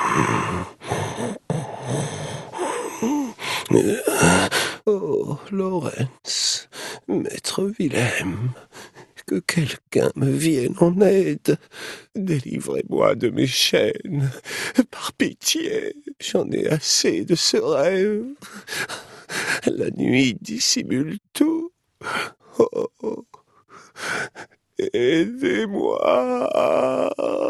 Oh, Laurens, maître Wilhelm, que quelqu'un me vienne en aide. Délivrez-moi de mes chaînes. Par pitié, j'en ai assez de ce rêve. La nuit dissimule tout. Oh, oh. Aidez-moi.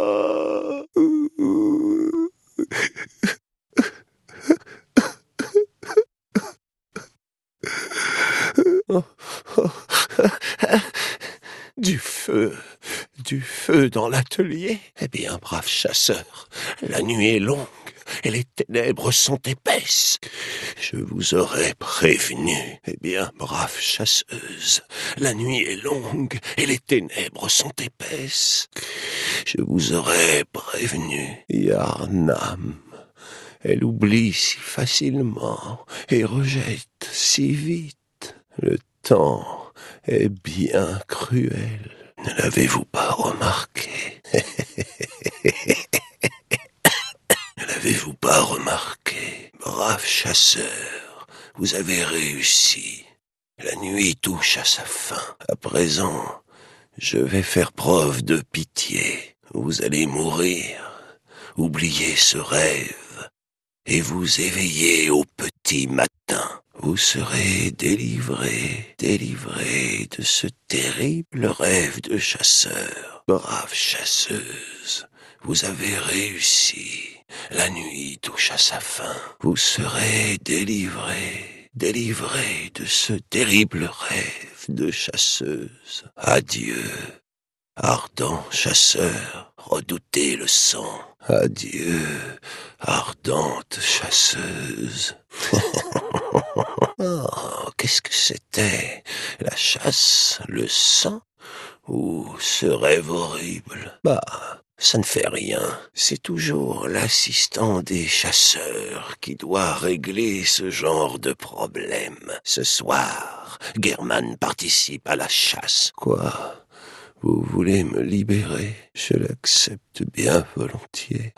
Du feu dans l'atelier. Eh bien, brave chasseur, la nuit est longue et les ténèbres sont épaisses. Je vous aurais prévenu. Eh bien, brave chasseuse, la nuit est longue et les ténèbres sont épaisses. Je vous aurais prévenu. Yarnam, elle oublie si facilement et rejette si vite. Le temps est bien cruel. Ne l'avez-vous pas remarqué? Ne l'avez-vous pas remarqué? Brave chasseur, vous avez réussi. La nuit touche à sa fin. À présent, je vais faire preuve de pitié. Vous allez mourir. Oubliez ce rêve et vous éveillez au petit matin. Vous serez délivré de ce terrible rêve de chasseur. Brave chasseuse, vous avez réussi. La nuit touche à sa fin. Vous serez délivrée de ce terrible rêve de chasseuse. Adieu, ardent chasseur, redoutez le sang. Adieu, ardente chasseuse. Oh, qu'est-ce que c'était? La chasse, le sang ou ce rêve horrible? Bah, ça ne fait rien. C'est toujours l'assistant des chasseurs qui doit régler ce genre de problème. Ce soir, German participe à la chasse. Quoi? Vous voulez me libérer? Je l'accepte bien volontiers.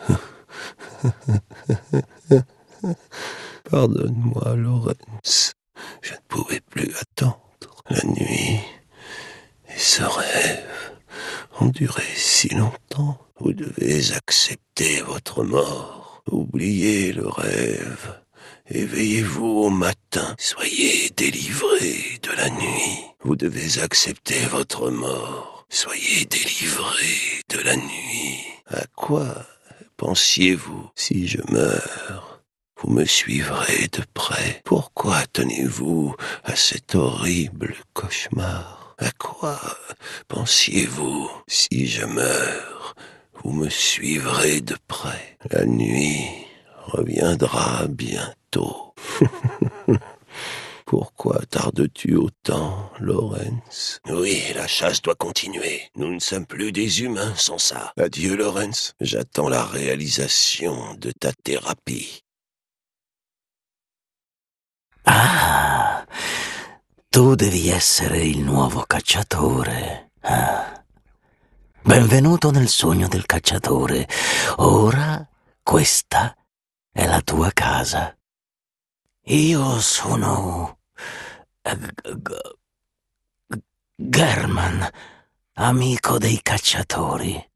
Pardonne-moi, Laurence. Je ne pouvais plus attendre. La nuit et ce rêve ont duré si longtemps. Vous devez accepter votre mort. Oubliez le rêve. Éveillez-vous au matin. Soyez délivrés de la nuit. Vous devez accepter votre mort. Soyez délivrés de la nuit. À quoi pensiez-vous si je meurs? Vous me suivrez de près. Pourquoi tenez-vous à cet horrible cauchemar? À quoi pensiez-vous si je meurs? Vous me suivrez de près. La nuit reviendra bientôt. Pourquoi tardes-tu autant, Laurence? Oui, la chasse doit continuer. Nous ne sommes plus des humains sans ça. Adieu, Laurence. J'attends la réalisation de ta thérapie.
Ah, tu devi essere il nuovo cacciatore. Ah. Benvenuto nel sogno del cacciatore. Ora questa è la tua casa. Io sono German, amico dei cacciatori.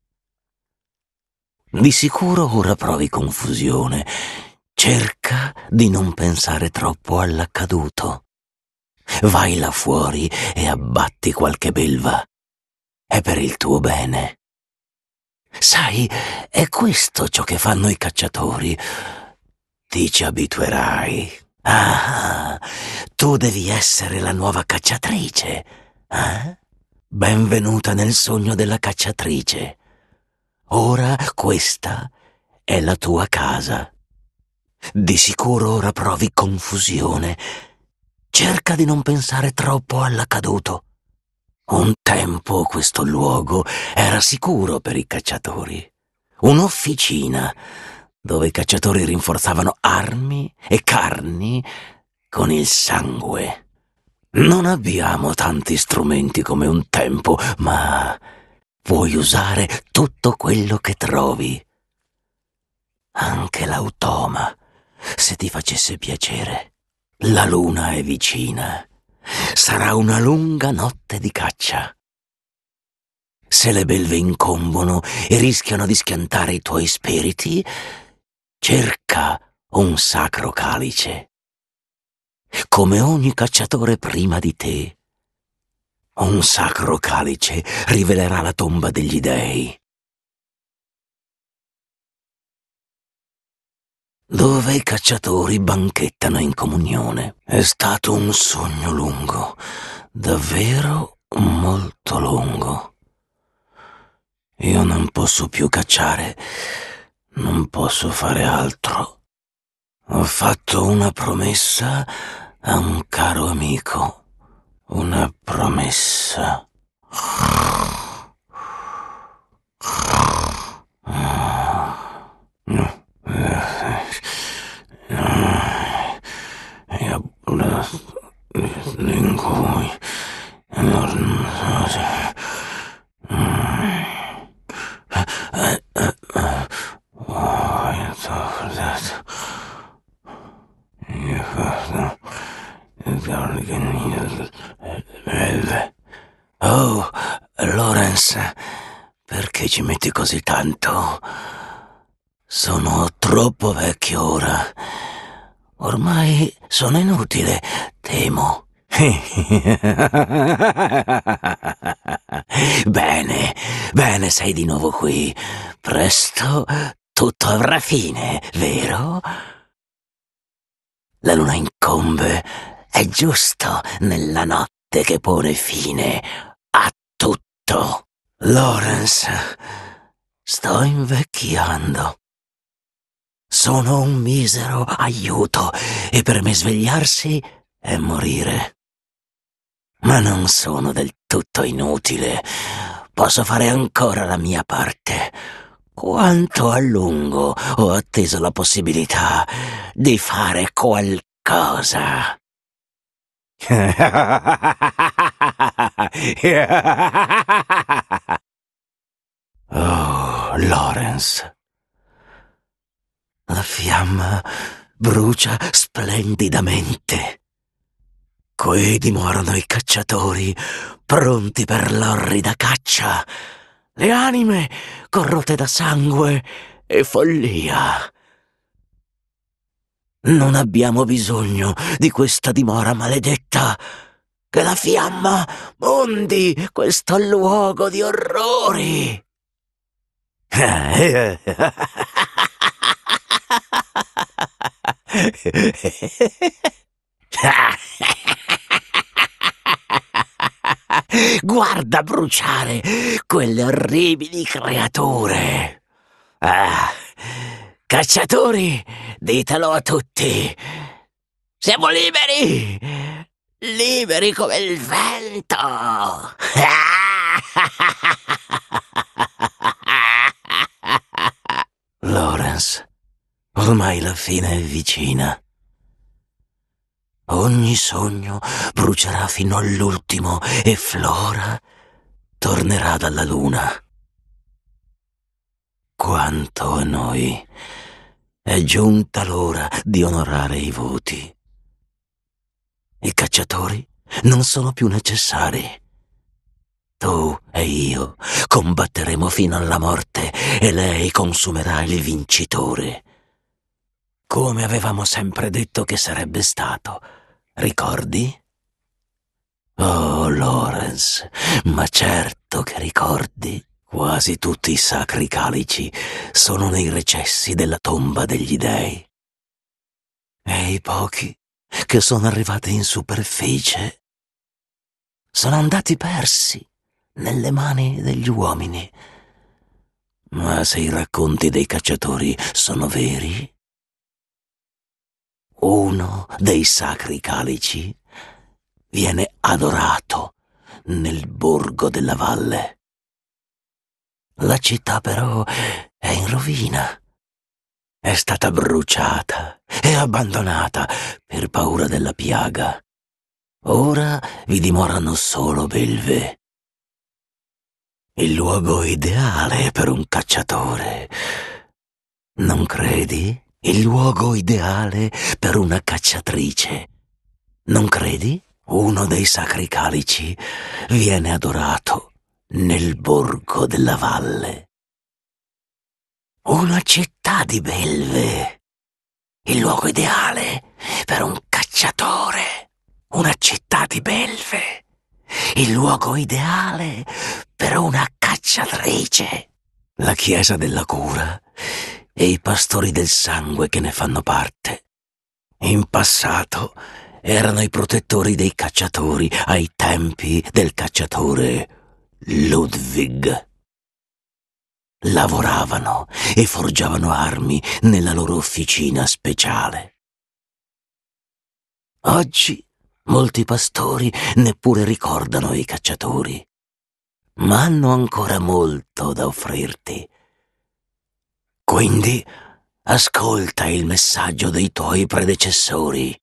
Di sicuro ora provi confusione. Cerca di non pensare troppo all'accaduto. Vai là fuori e abbatti qualche belva. È per il tuo bene. Sai, è questo ciò che fanno i cacciatori. Ti ci abituerai. Ah, tu devi essere la nuova cacciatrice. Benvenuta nel sogno della cacciatrice. Ora questa è la tua casa. Di sicuro ora provi confusione. Cerca di non pensare troppo all'accaduto. Un tempo questo luogo era sicuro per i cacciatori. Un'officina dove i cacciatori rinforzavano armi e carni con il sangue. Non abbiamo tanti strumenti come un tempo, ma puoi usare tutto quello che trovi. Anche l'automa, se ti facesse piacere. La luna è vicina. Sarà una lunga notte di caccia. Se le belve incombono e rischiano di schiantare i tuoi spiriti, cerca un sacro calice. Come ogni cacciatore prima di te, un sacro calice rivelerà la tomba degli dei, dove i cacciatori banchettano in comunione. È stato un sogno lungo, davvero molto lungo. Io non posso più cacciare, non posso fare altro. Ho fatto una promessa a un caro amico, una promessa. Oh, Lawrence, perché ci metti così tanto? Sono troppo vecchio ora. Ormai sono inutile, temo. Bene, bene, sei di nuovo qui. Presto tutto avrà fine, vero? La luna incombe, è giusto nella notte che pone fine a tutto. Lawrence, sto invecchiando. Sono un misero aiuto e per me svegliarsi è morire. Ma non sono del tutto inutile. Posso fare ancora la mia parte. Quanto a lungo ho atteso la possibilità di fare qualcosa. Oh, Lawrence. La fiamma brucia splendidamente. Qui dimorano i cacciatori, pronti per l'orrida caccia. Le anime corrotte da sangue e follia. Non abbiamo bisogno di questa dimora maledetta. Che la fiamma mondi questo luogo di orrori. Guarda bruciare quelle orribili creature. Cacciatori, ditelo a tutti. Siamo liberi, liberi come il vento. Lawrence, ormai la fine è vicina. Ogni sogno brucerà fino all'ultimo e Flora tornerà dalla luna. Quanto a noi è giunta l'ora di onorare i voti. I cacciatori non sono più necessari. Tu e io combatteremo fino alla morte e lei consumerà il vincitore. Come avevamo sempre detto che sarebbe stato. Ricordi? Oh, Lawrence, ma certo che ricordi. Quasi tutti i sacri calici sono nei recessi della tomba degli dei. E i pochi che sono arrivati in superficie sono andati persi nelle mani degli uomini. Ma se i racconti dei cacciatori sono veri, uno dei sacri calici viene adorato nel borgo della valle. La città però è in rovina. È stata bruciata e abbandonata per paura della piaga. Ora vi dimorano solo belve. Il luogo ideale per un cacciatore. Non credi? Il luogo ideale per una cacciatrice. Non credi? Uno dei sacri calici viene adorato nel borgo della valle. Una città di belve. Il luogo ideale per un cacciatore. Una città di belve. Il luogo ideale per una cacciatrice. La chiesa della cura e i pastori del sangue che ne fanno parte. In passato erano i protettori dei cacciatori ai tempi del cacciatore Ludwig. Lavoravano e forgiavano armi nella loro officina speciale. Oggi molti pastori neppure ricordano i cacciatori, ma hanno ancora molto da offrirti. Quindi ascolta il messaggio dei tuoi predecessori.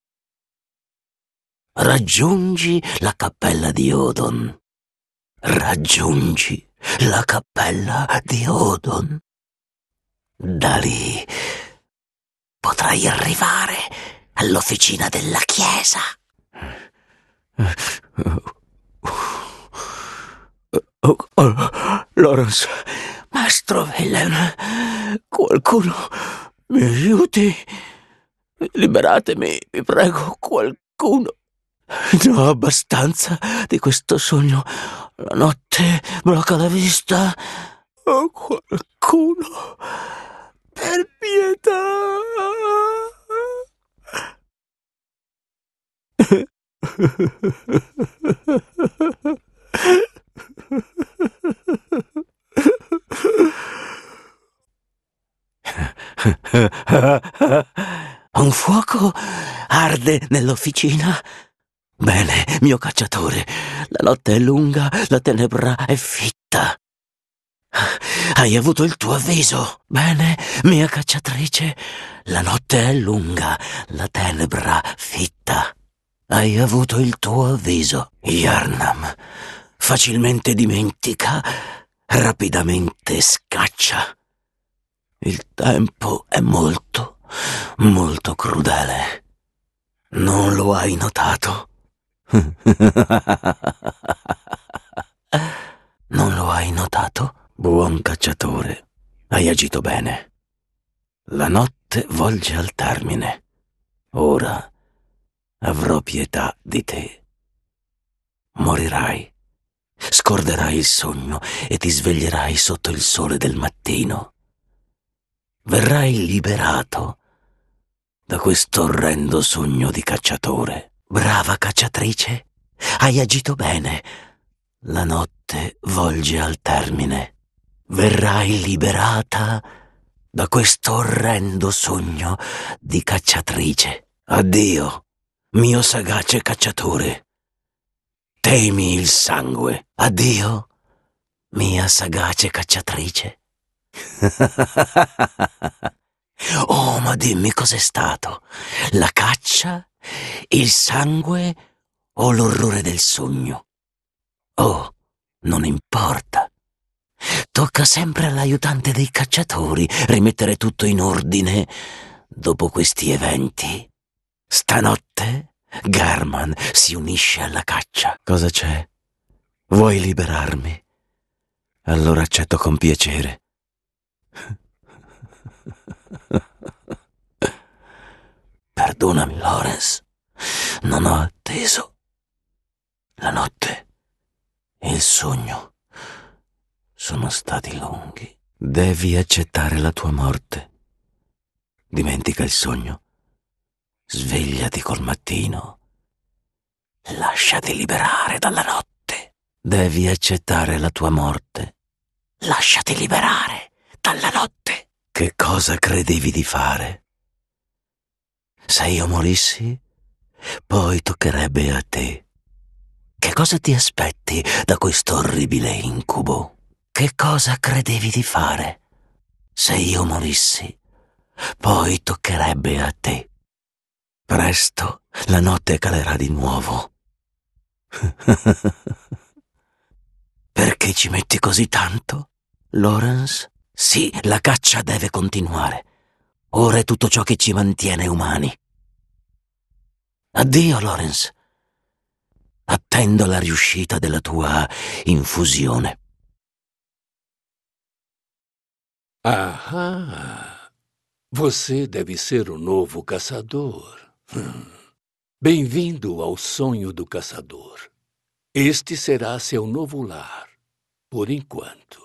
Raggiungi la cappella di Odon. Raggiungi la cappella di Odon. Da lì potrai arrivare all'officina della chiesa. Lawrence, Mastro Willem, qualcuno mi aiuti. Liberatemi, vi prego, qualcuno.
Ne ho abbastanza di questo sogno. La notte blocca la vista. Oh, qualcuno, per pietà! Un fuoco arde nell'officina. Bene, mio cacciatore, la notte è lunga, la tenebra è fitta. Hai avuto il tuo avviso. Bene, mia cacciatrice, la notte è lunga, la tenebra fitta. Hai avuto il tuo avviso. Yarnam facilmente dimentica, rapidamente scaccia. Il tempo è molto, molto crudele. Non lo hai notato? Non lo hai notato? Buon cacciatore, hai agito bene. La notte volge al termine. Ora avrò pietà di te. Morirai, scorderai il sogno e ti sveglierai sotto il sole del mattino. Verrai liberato da questo orrendo sogno di cacciatore. Brava cacciatrice, hai agito bene. La notte volge al termine. Verrai liberata da questo orrendo sogno di cacciatrice. Addio, mio sagace cacciatore. Temi il sangue. Addio, mia sagace cacciatrice. Oh, ma dimmi cos'è stato? La caccia, il sangue o l'orrore del sogno? Oh, non importa. Tocca sempre all'aiutante dei cacciatori rimettere tutto in ordine dopo questi eventi. Stanotte Garman si unisce alla caccia. Cosa c'è? Vuoi liberarmi? Allora accetto con piacere. Perdonami, Lawrence. Non ho atteso. La notte e il sogno sono stati lunghi. Devi accettare la tua morte. Dimentica il sogno. Svegliati col mattino. Lasciati liberare dalla notte. Devi accettare la tua morte. Lasciati liberare dalla notte. Che cosa credevi di fare? Se io morissi, poi toccherebbe a te. Che cosa ti aspetti da questo orribile incubo? Che cosa credevi di fare? Se io morissi, poi toccherebbe a te. Presto la notte calerà di nuovo. Perché ci metti così tanto, Lawrence? Sì, la caccia deve continuare. Ora è tutto ciò che ci mantiene umani. Addio, Lawrence. Attendo la riuscita della tua infusione.
Ah, você deve ser o novo caçador. Bem-vindo ao sonho do caçador. Este será seu novo lar, por enquanto.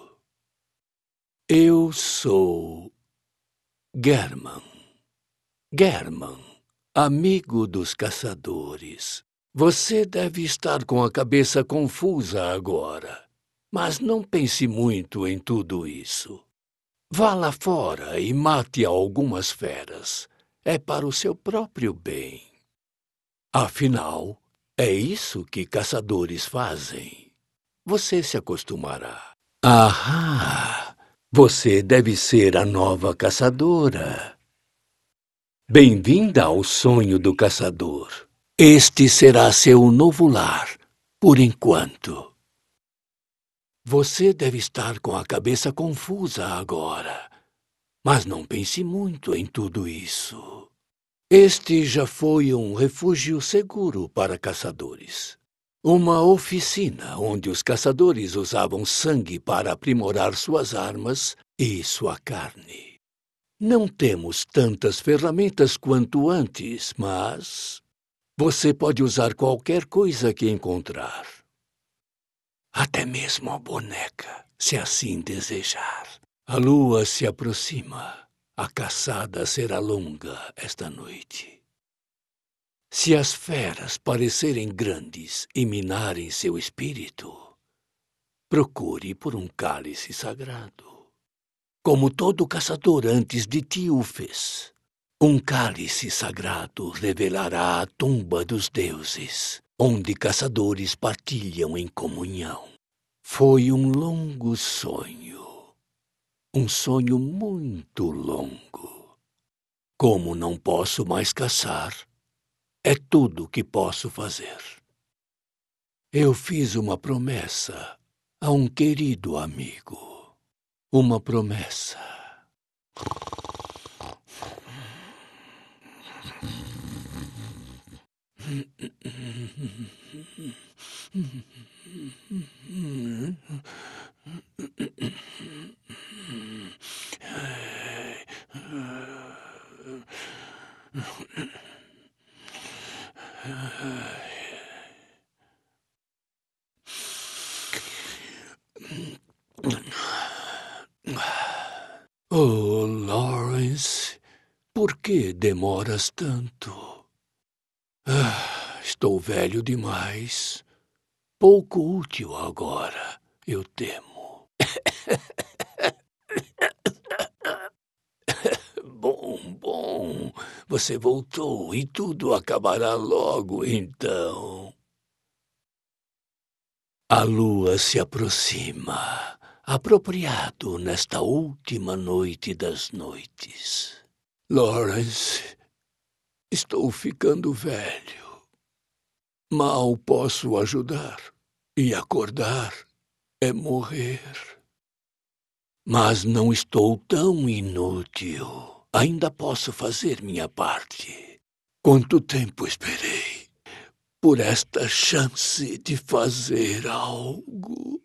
Eu sou German. German, amigo dos caçadores. Você deve estar com a cabeça confusa agora, mas não pense muito em tudo isso. Vá lá fora e mate algumas feras. É para o seu próprio bem. Afinal, é isso que caçadores fazem. Você se acostumará. Ah, você deve ser a nova caçadora. Bem-vinda ao sonho do caçador. Este será seu novo lar, por enquanto. Você deve estar com a cabeça confusa agora, mas não pense muito em tudo isso. Este já foi um refúgio seguro para caçadores. Uma oficina onde os caçadores usavam sangue para aprimorar suas armas e sua carne. Não temos tantas ferramentas quanto antes, mas Você pode usar qualquer coisa que encontrar. Até mesmo a boneca, se assim desejar. A lua se aproxima. A caçada será longa esta noite. Se as feras parecerem grandes e minarem seu espírito, procure por um cálice sagrado, como todo caçador antes de ti o fez. Um cálice sagrado revelará a tumba dos deuses, onde caçadores partilham em comunhão. Foi um longo sonho, um sonho muito longo. Como não posso mais caçar, é tudo que posso fazer. Eu fiz uma promessa a um querido amigo. Uma promessa. Oh, Lawrence, por que demoras tanto? Estou velho demais. Pouco útil agora, eu temo. Bom, você voltou e tudo acabará logo, então. A lua se aproxima, apropriado nesta última noite das noites. Lawrence, estou ficando velho. Mal posso ajudar, e acordar é morrer. Mas não estou tão inútil. Ainda posso fazer minha parte. Quanto tempo esperei por esta chance de fazer algo?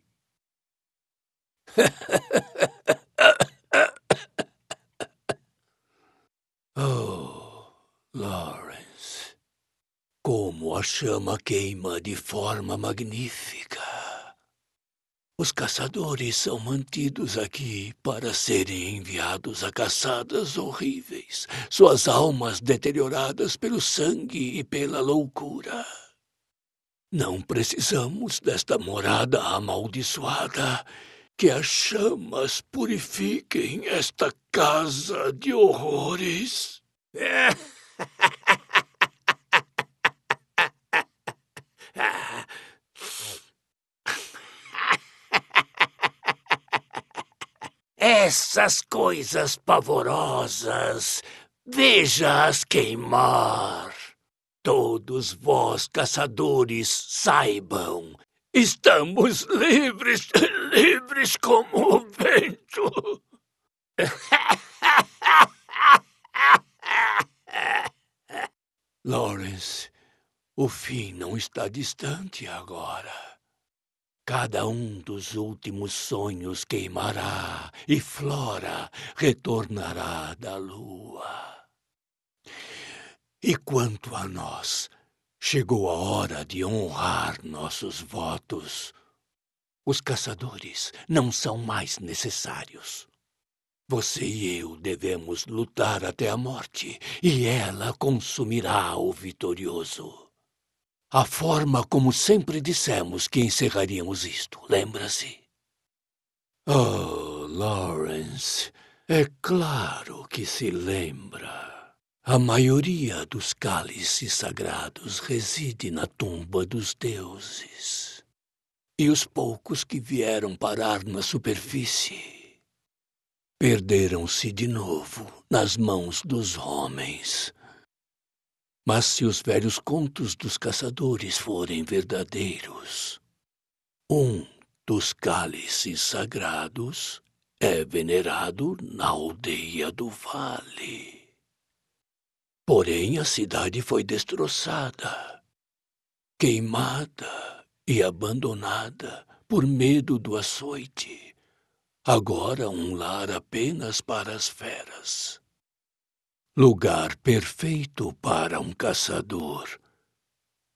Oh, Lawrence, como a chama queima de forma magnífica. Os caçadores são mantidos aqui para serem enviados a caçadas horríveis, suas almas deterioradas pelo sangue e pela loucura. Não precisamos desta morada amaldiçoada. Que as chamas purifiquem esta casa de horrores. Essas coisas pavorosas, veja-as queimar. Todos vós, caçadores, saibam, estamos livres, livres como o vento. Lawrence, o fim não está distante agora. Cada um dos últimos sonhos queimará e Flora retornará da lua. E quanto a nós, chegou a hora de honrar nossos votos. Os caçadores não são mais necessários. Você e eu devemos lutar até a morte, e ela consumirá o vitorioso. A forma como sempre dissemos que encerraríamos isto, lembra-se? Oh, Lawrence, é claro que se lembra. A maioria dos cálices sagrados reside na tumba dos deuses. E os poucos que vieram parar na superfície perderam-se de novo nas mãos dos homens. Mas se os velhos contos dos caçadores forem verdadeiros, um dos cálices sagrados é venerado na aldeia do vale. Porém, a cidade foi destroçada, queimada e abandonada por medo do açoite. Agora um lar apenas para as feras. Lugar perfeito para um caçador,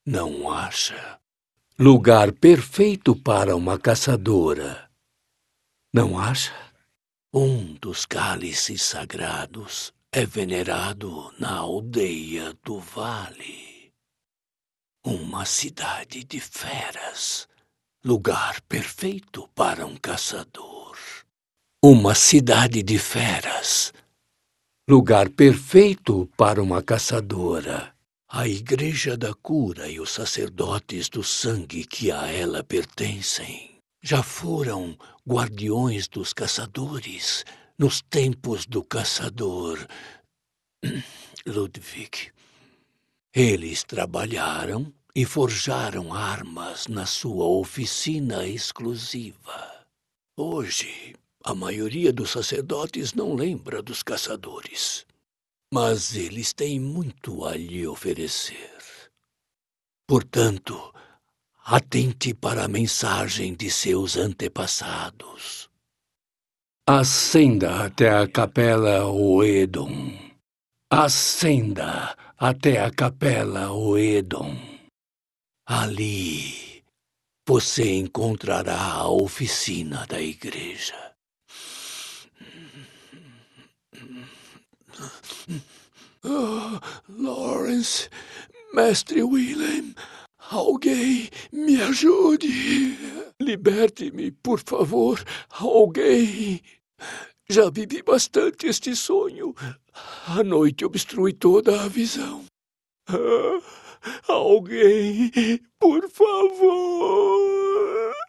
não acha? Lugar perfeito para uma caçadora, não acha? Um dos cálices sagrados é venerado na aldeia do vale. Uma cidade de feras, lugar perfeito para um caçador. Uma cidade de feras, lugar perfeito para uma caçadora. A Igreja da Cura e os sacerdotes do sangue que a ela pertencem já foram guardiões dos caçadores nos tempos do caçador Ludwig. Eles trabalharam e forjaram armas na sua oficina exclusiva. Hoje, a maioria dos sacerdotes não lembra dos caçadores, mas eles têm muito a lhe oferecer. Portanto, atente para a mensagem de seus antepassados. Ascenda até a capela Oedon. Ascenda até a capela Oedon. Ali você encontrará a oficina da igreja. Lawrence, Mestre Willem, alguém me ajude. Liberte-me, por favor, alguém. Já vivi bastante este sonho. A noite obstrui toda a visão. Alguém, por favor.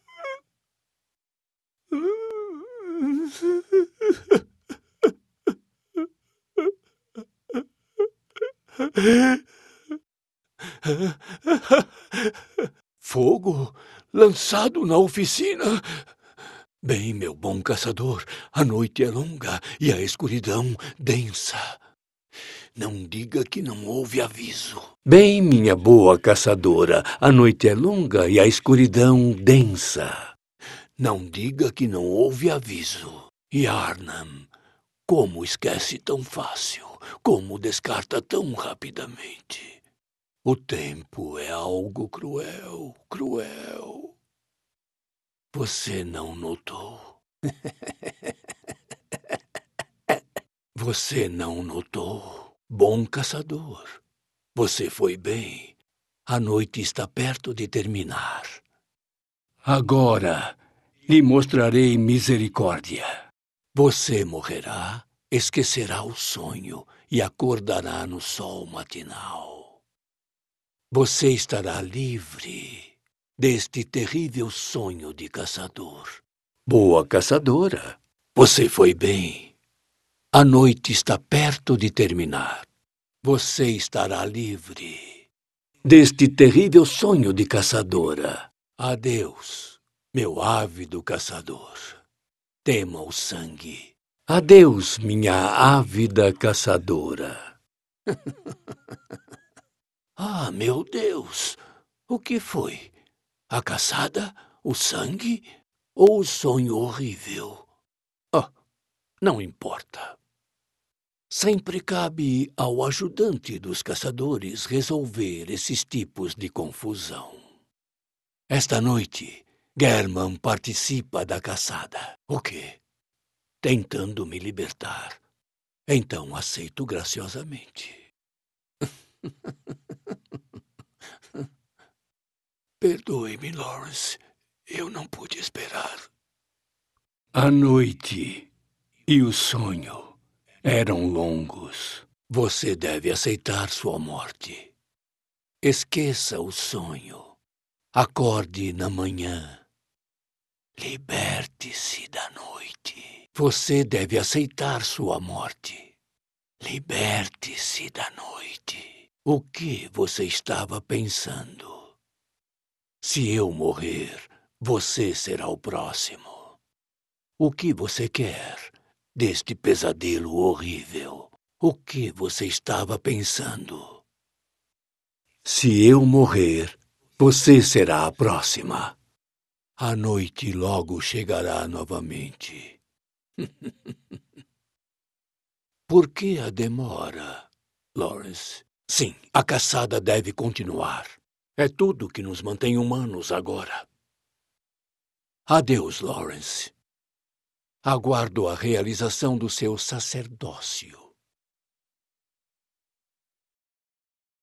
Fogo lançado na oficina. Bem, meu bom caçador, a noite é longa e a escuridão densa. Não diga que não houve aviso. Bem, minha boa caçadora, a noite é longa e a escuridão densa. Não diga que não houve aviso. Yarnam, como esquece tão fácil? Como descarta tão rapidamente? O tempo é algo cruel, cruel. Você não notou? Você não notou? Bom caçador, você foi bem. A noite está perto de terminar. Agora lhe mostrarei misericórdia. Você morrerá, esquecerá o sonho e acordará no sol matinal. Você estará livre deste terrível sonho de caçador. Boa caçadora, você foi bem. A noite está perto de terminar. Você estará livre deste terrível sonho de caçadora. Adeus, meu ávido caçador. Tema o sangue. Adeus, minha ávida caçadora. Ah, meu Deus! O que foi? A caçada? O sangue? Ou o sonho horrível? Ah, não importa. Sempre cabe ao ajudante dos caçadores resolver esses tipos de confusão. Esta noite, German participa da caçada. O quê? Tentando me libertar. Então aceito graciosamente. Perdoe-me, Lawrence. Eu não pude esperar. A noite e o sonho eram longos. Você deve aceitar sua morte. Esqueça o sonho. Acorde na manhã. Liberte-se da noite. Você deve aceitar sua morte. Liberte-se da noite. O que você estava pensando? Se eu morrer, você será o próximo. O que você quer deste pesadelo horrível? O que você estava pensando? Se eu morrer, você será a próxima. A noite logo chegará novamente. Por que a demora, Lawrence? Sim, a caçada deve continuar. É tudo que nos mantém humanos agora. Adeus, Lawrence. Aguardo a realização do seu sacerdócio.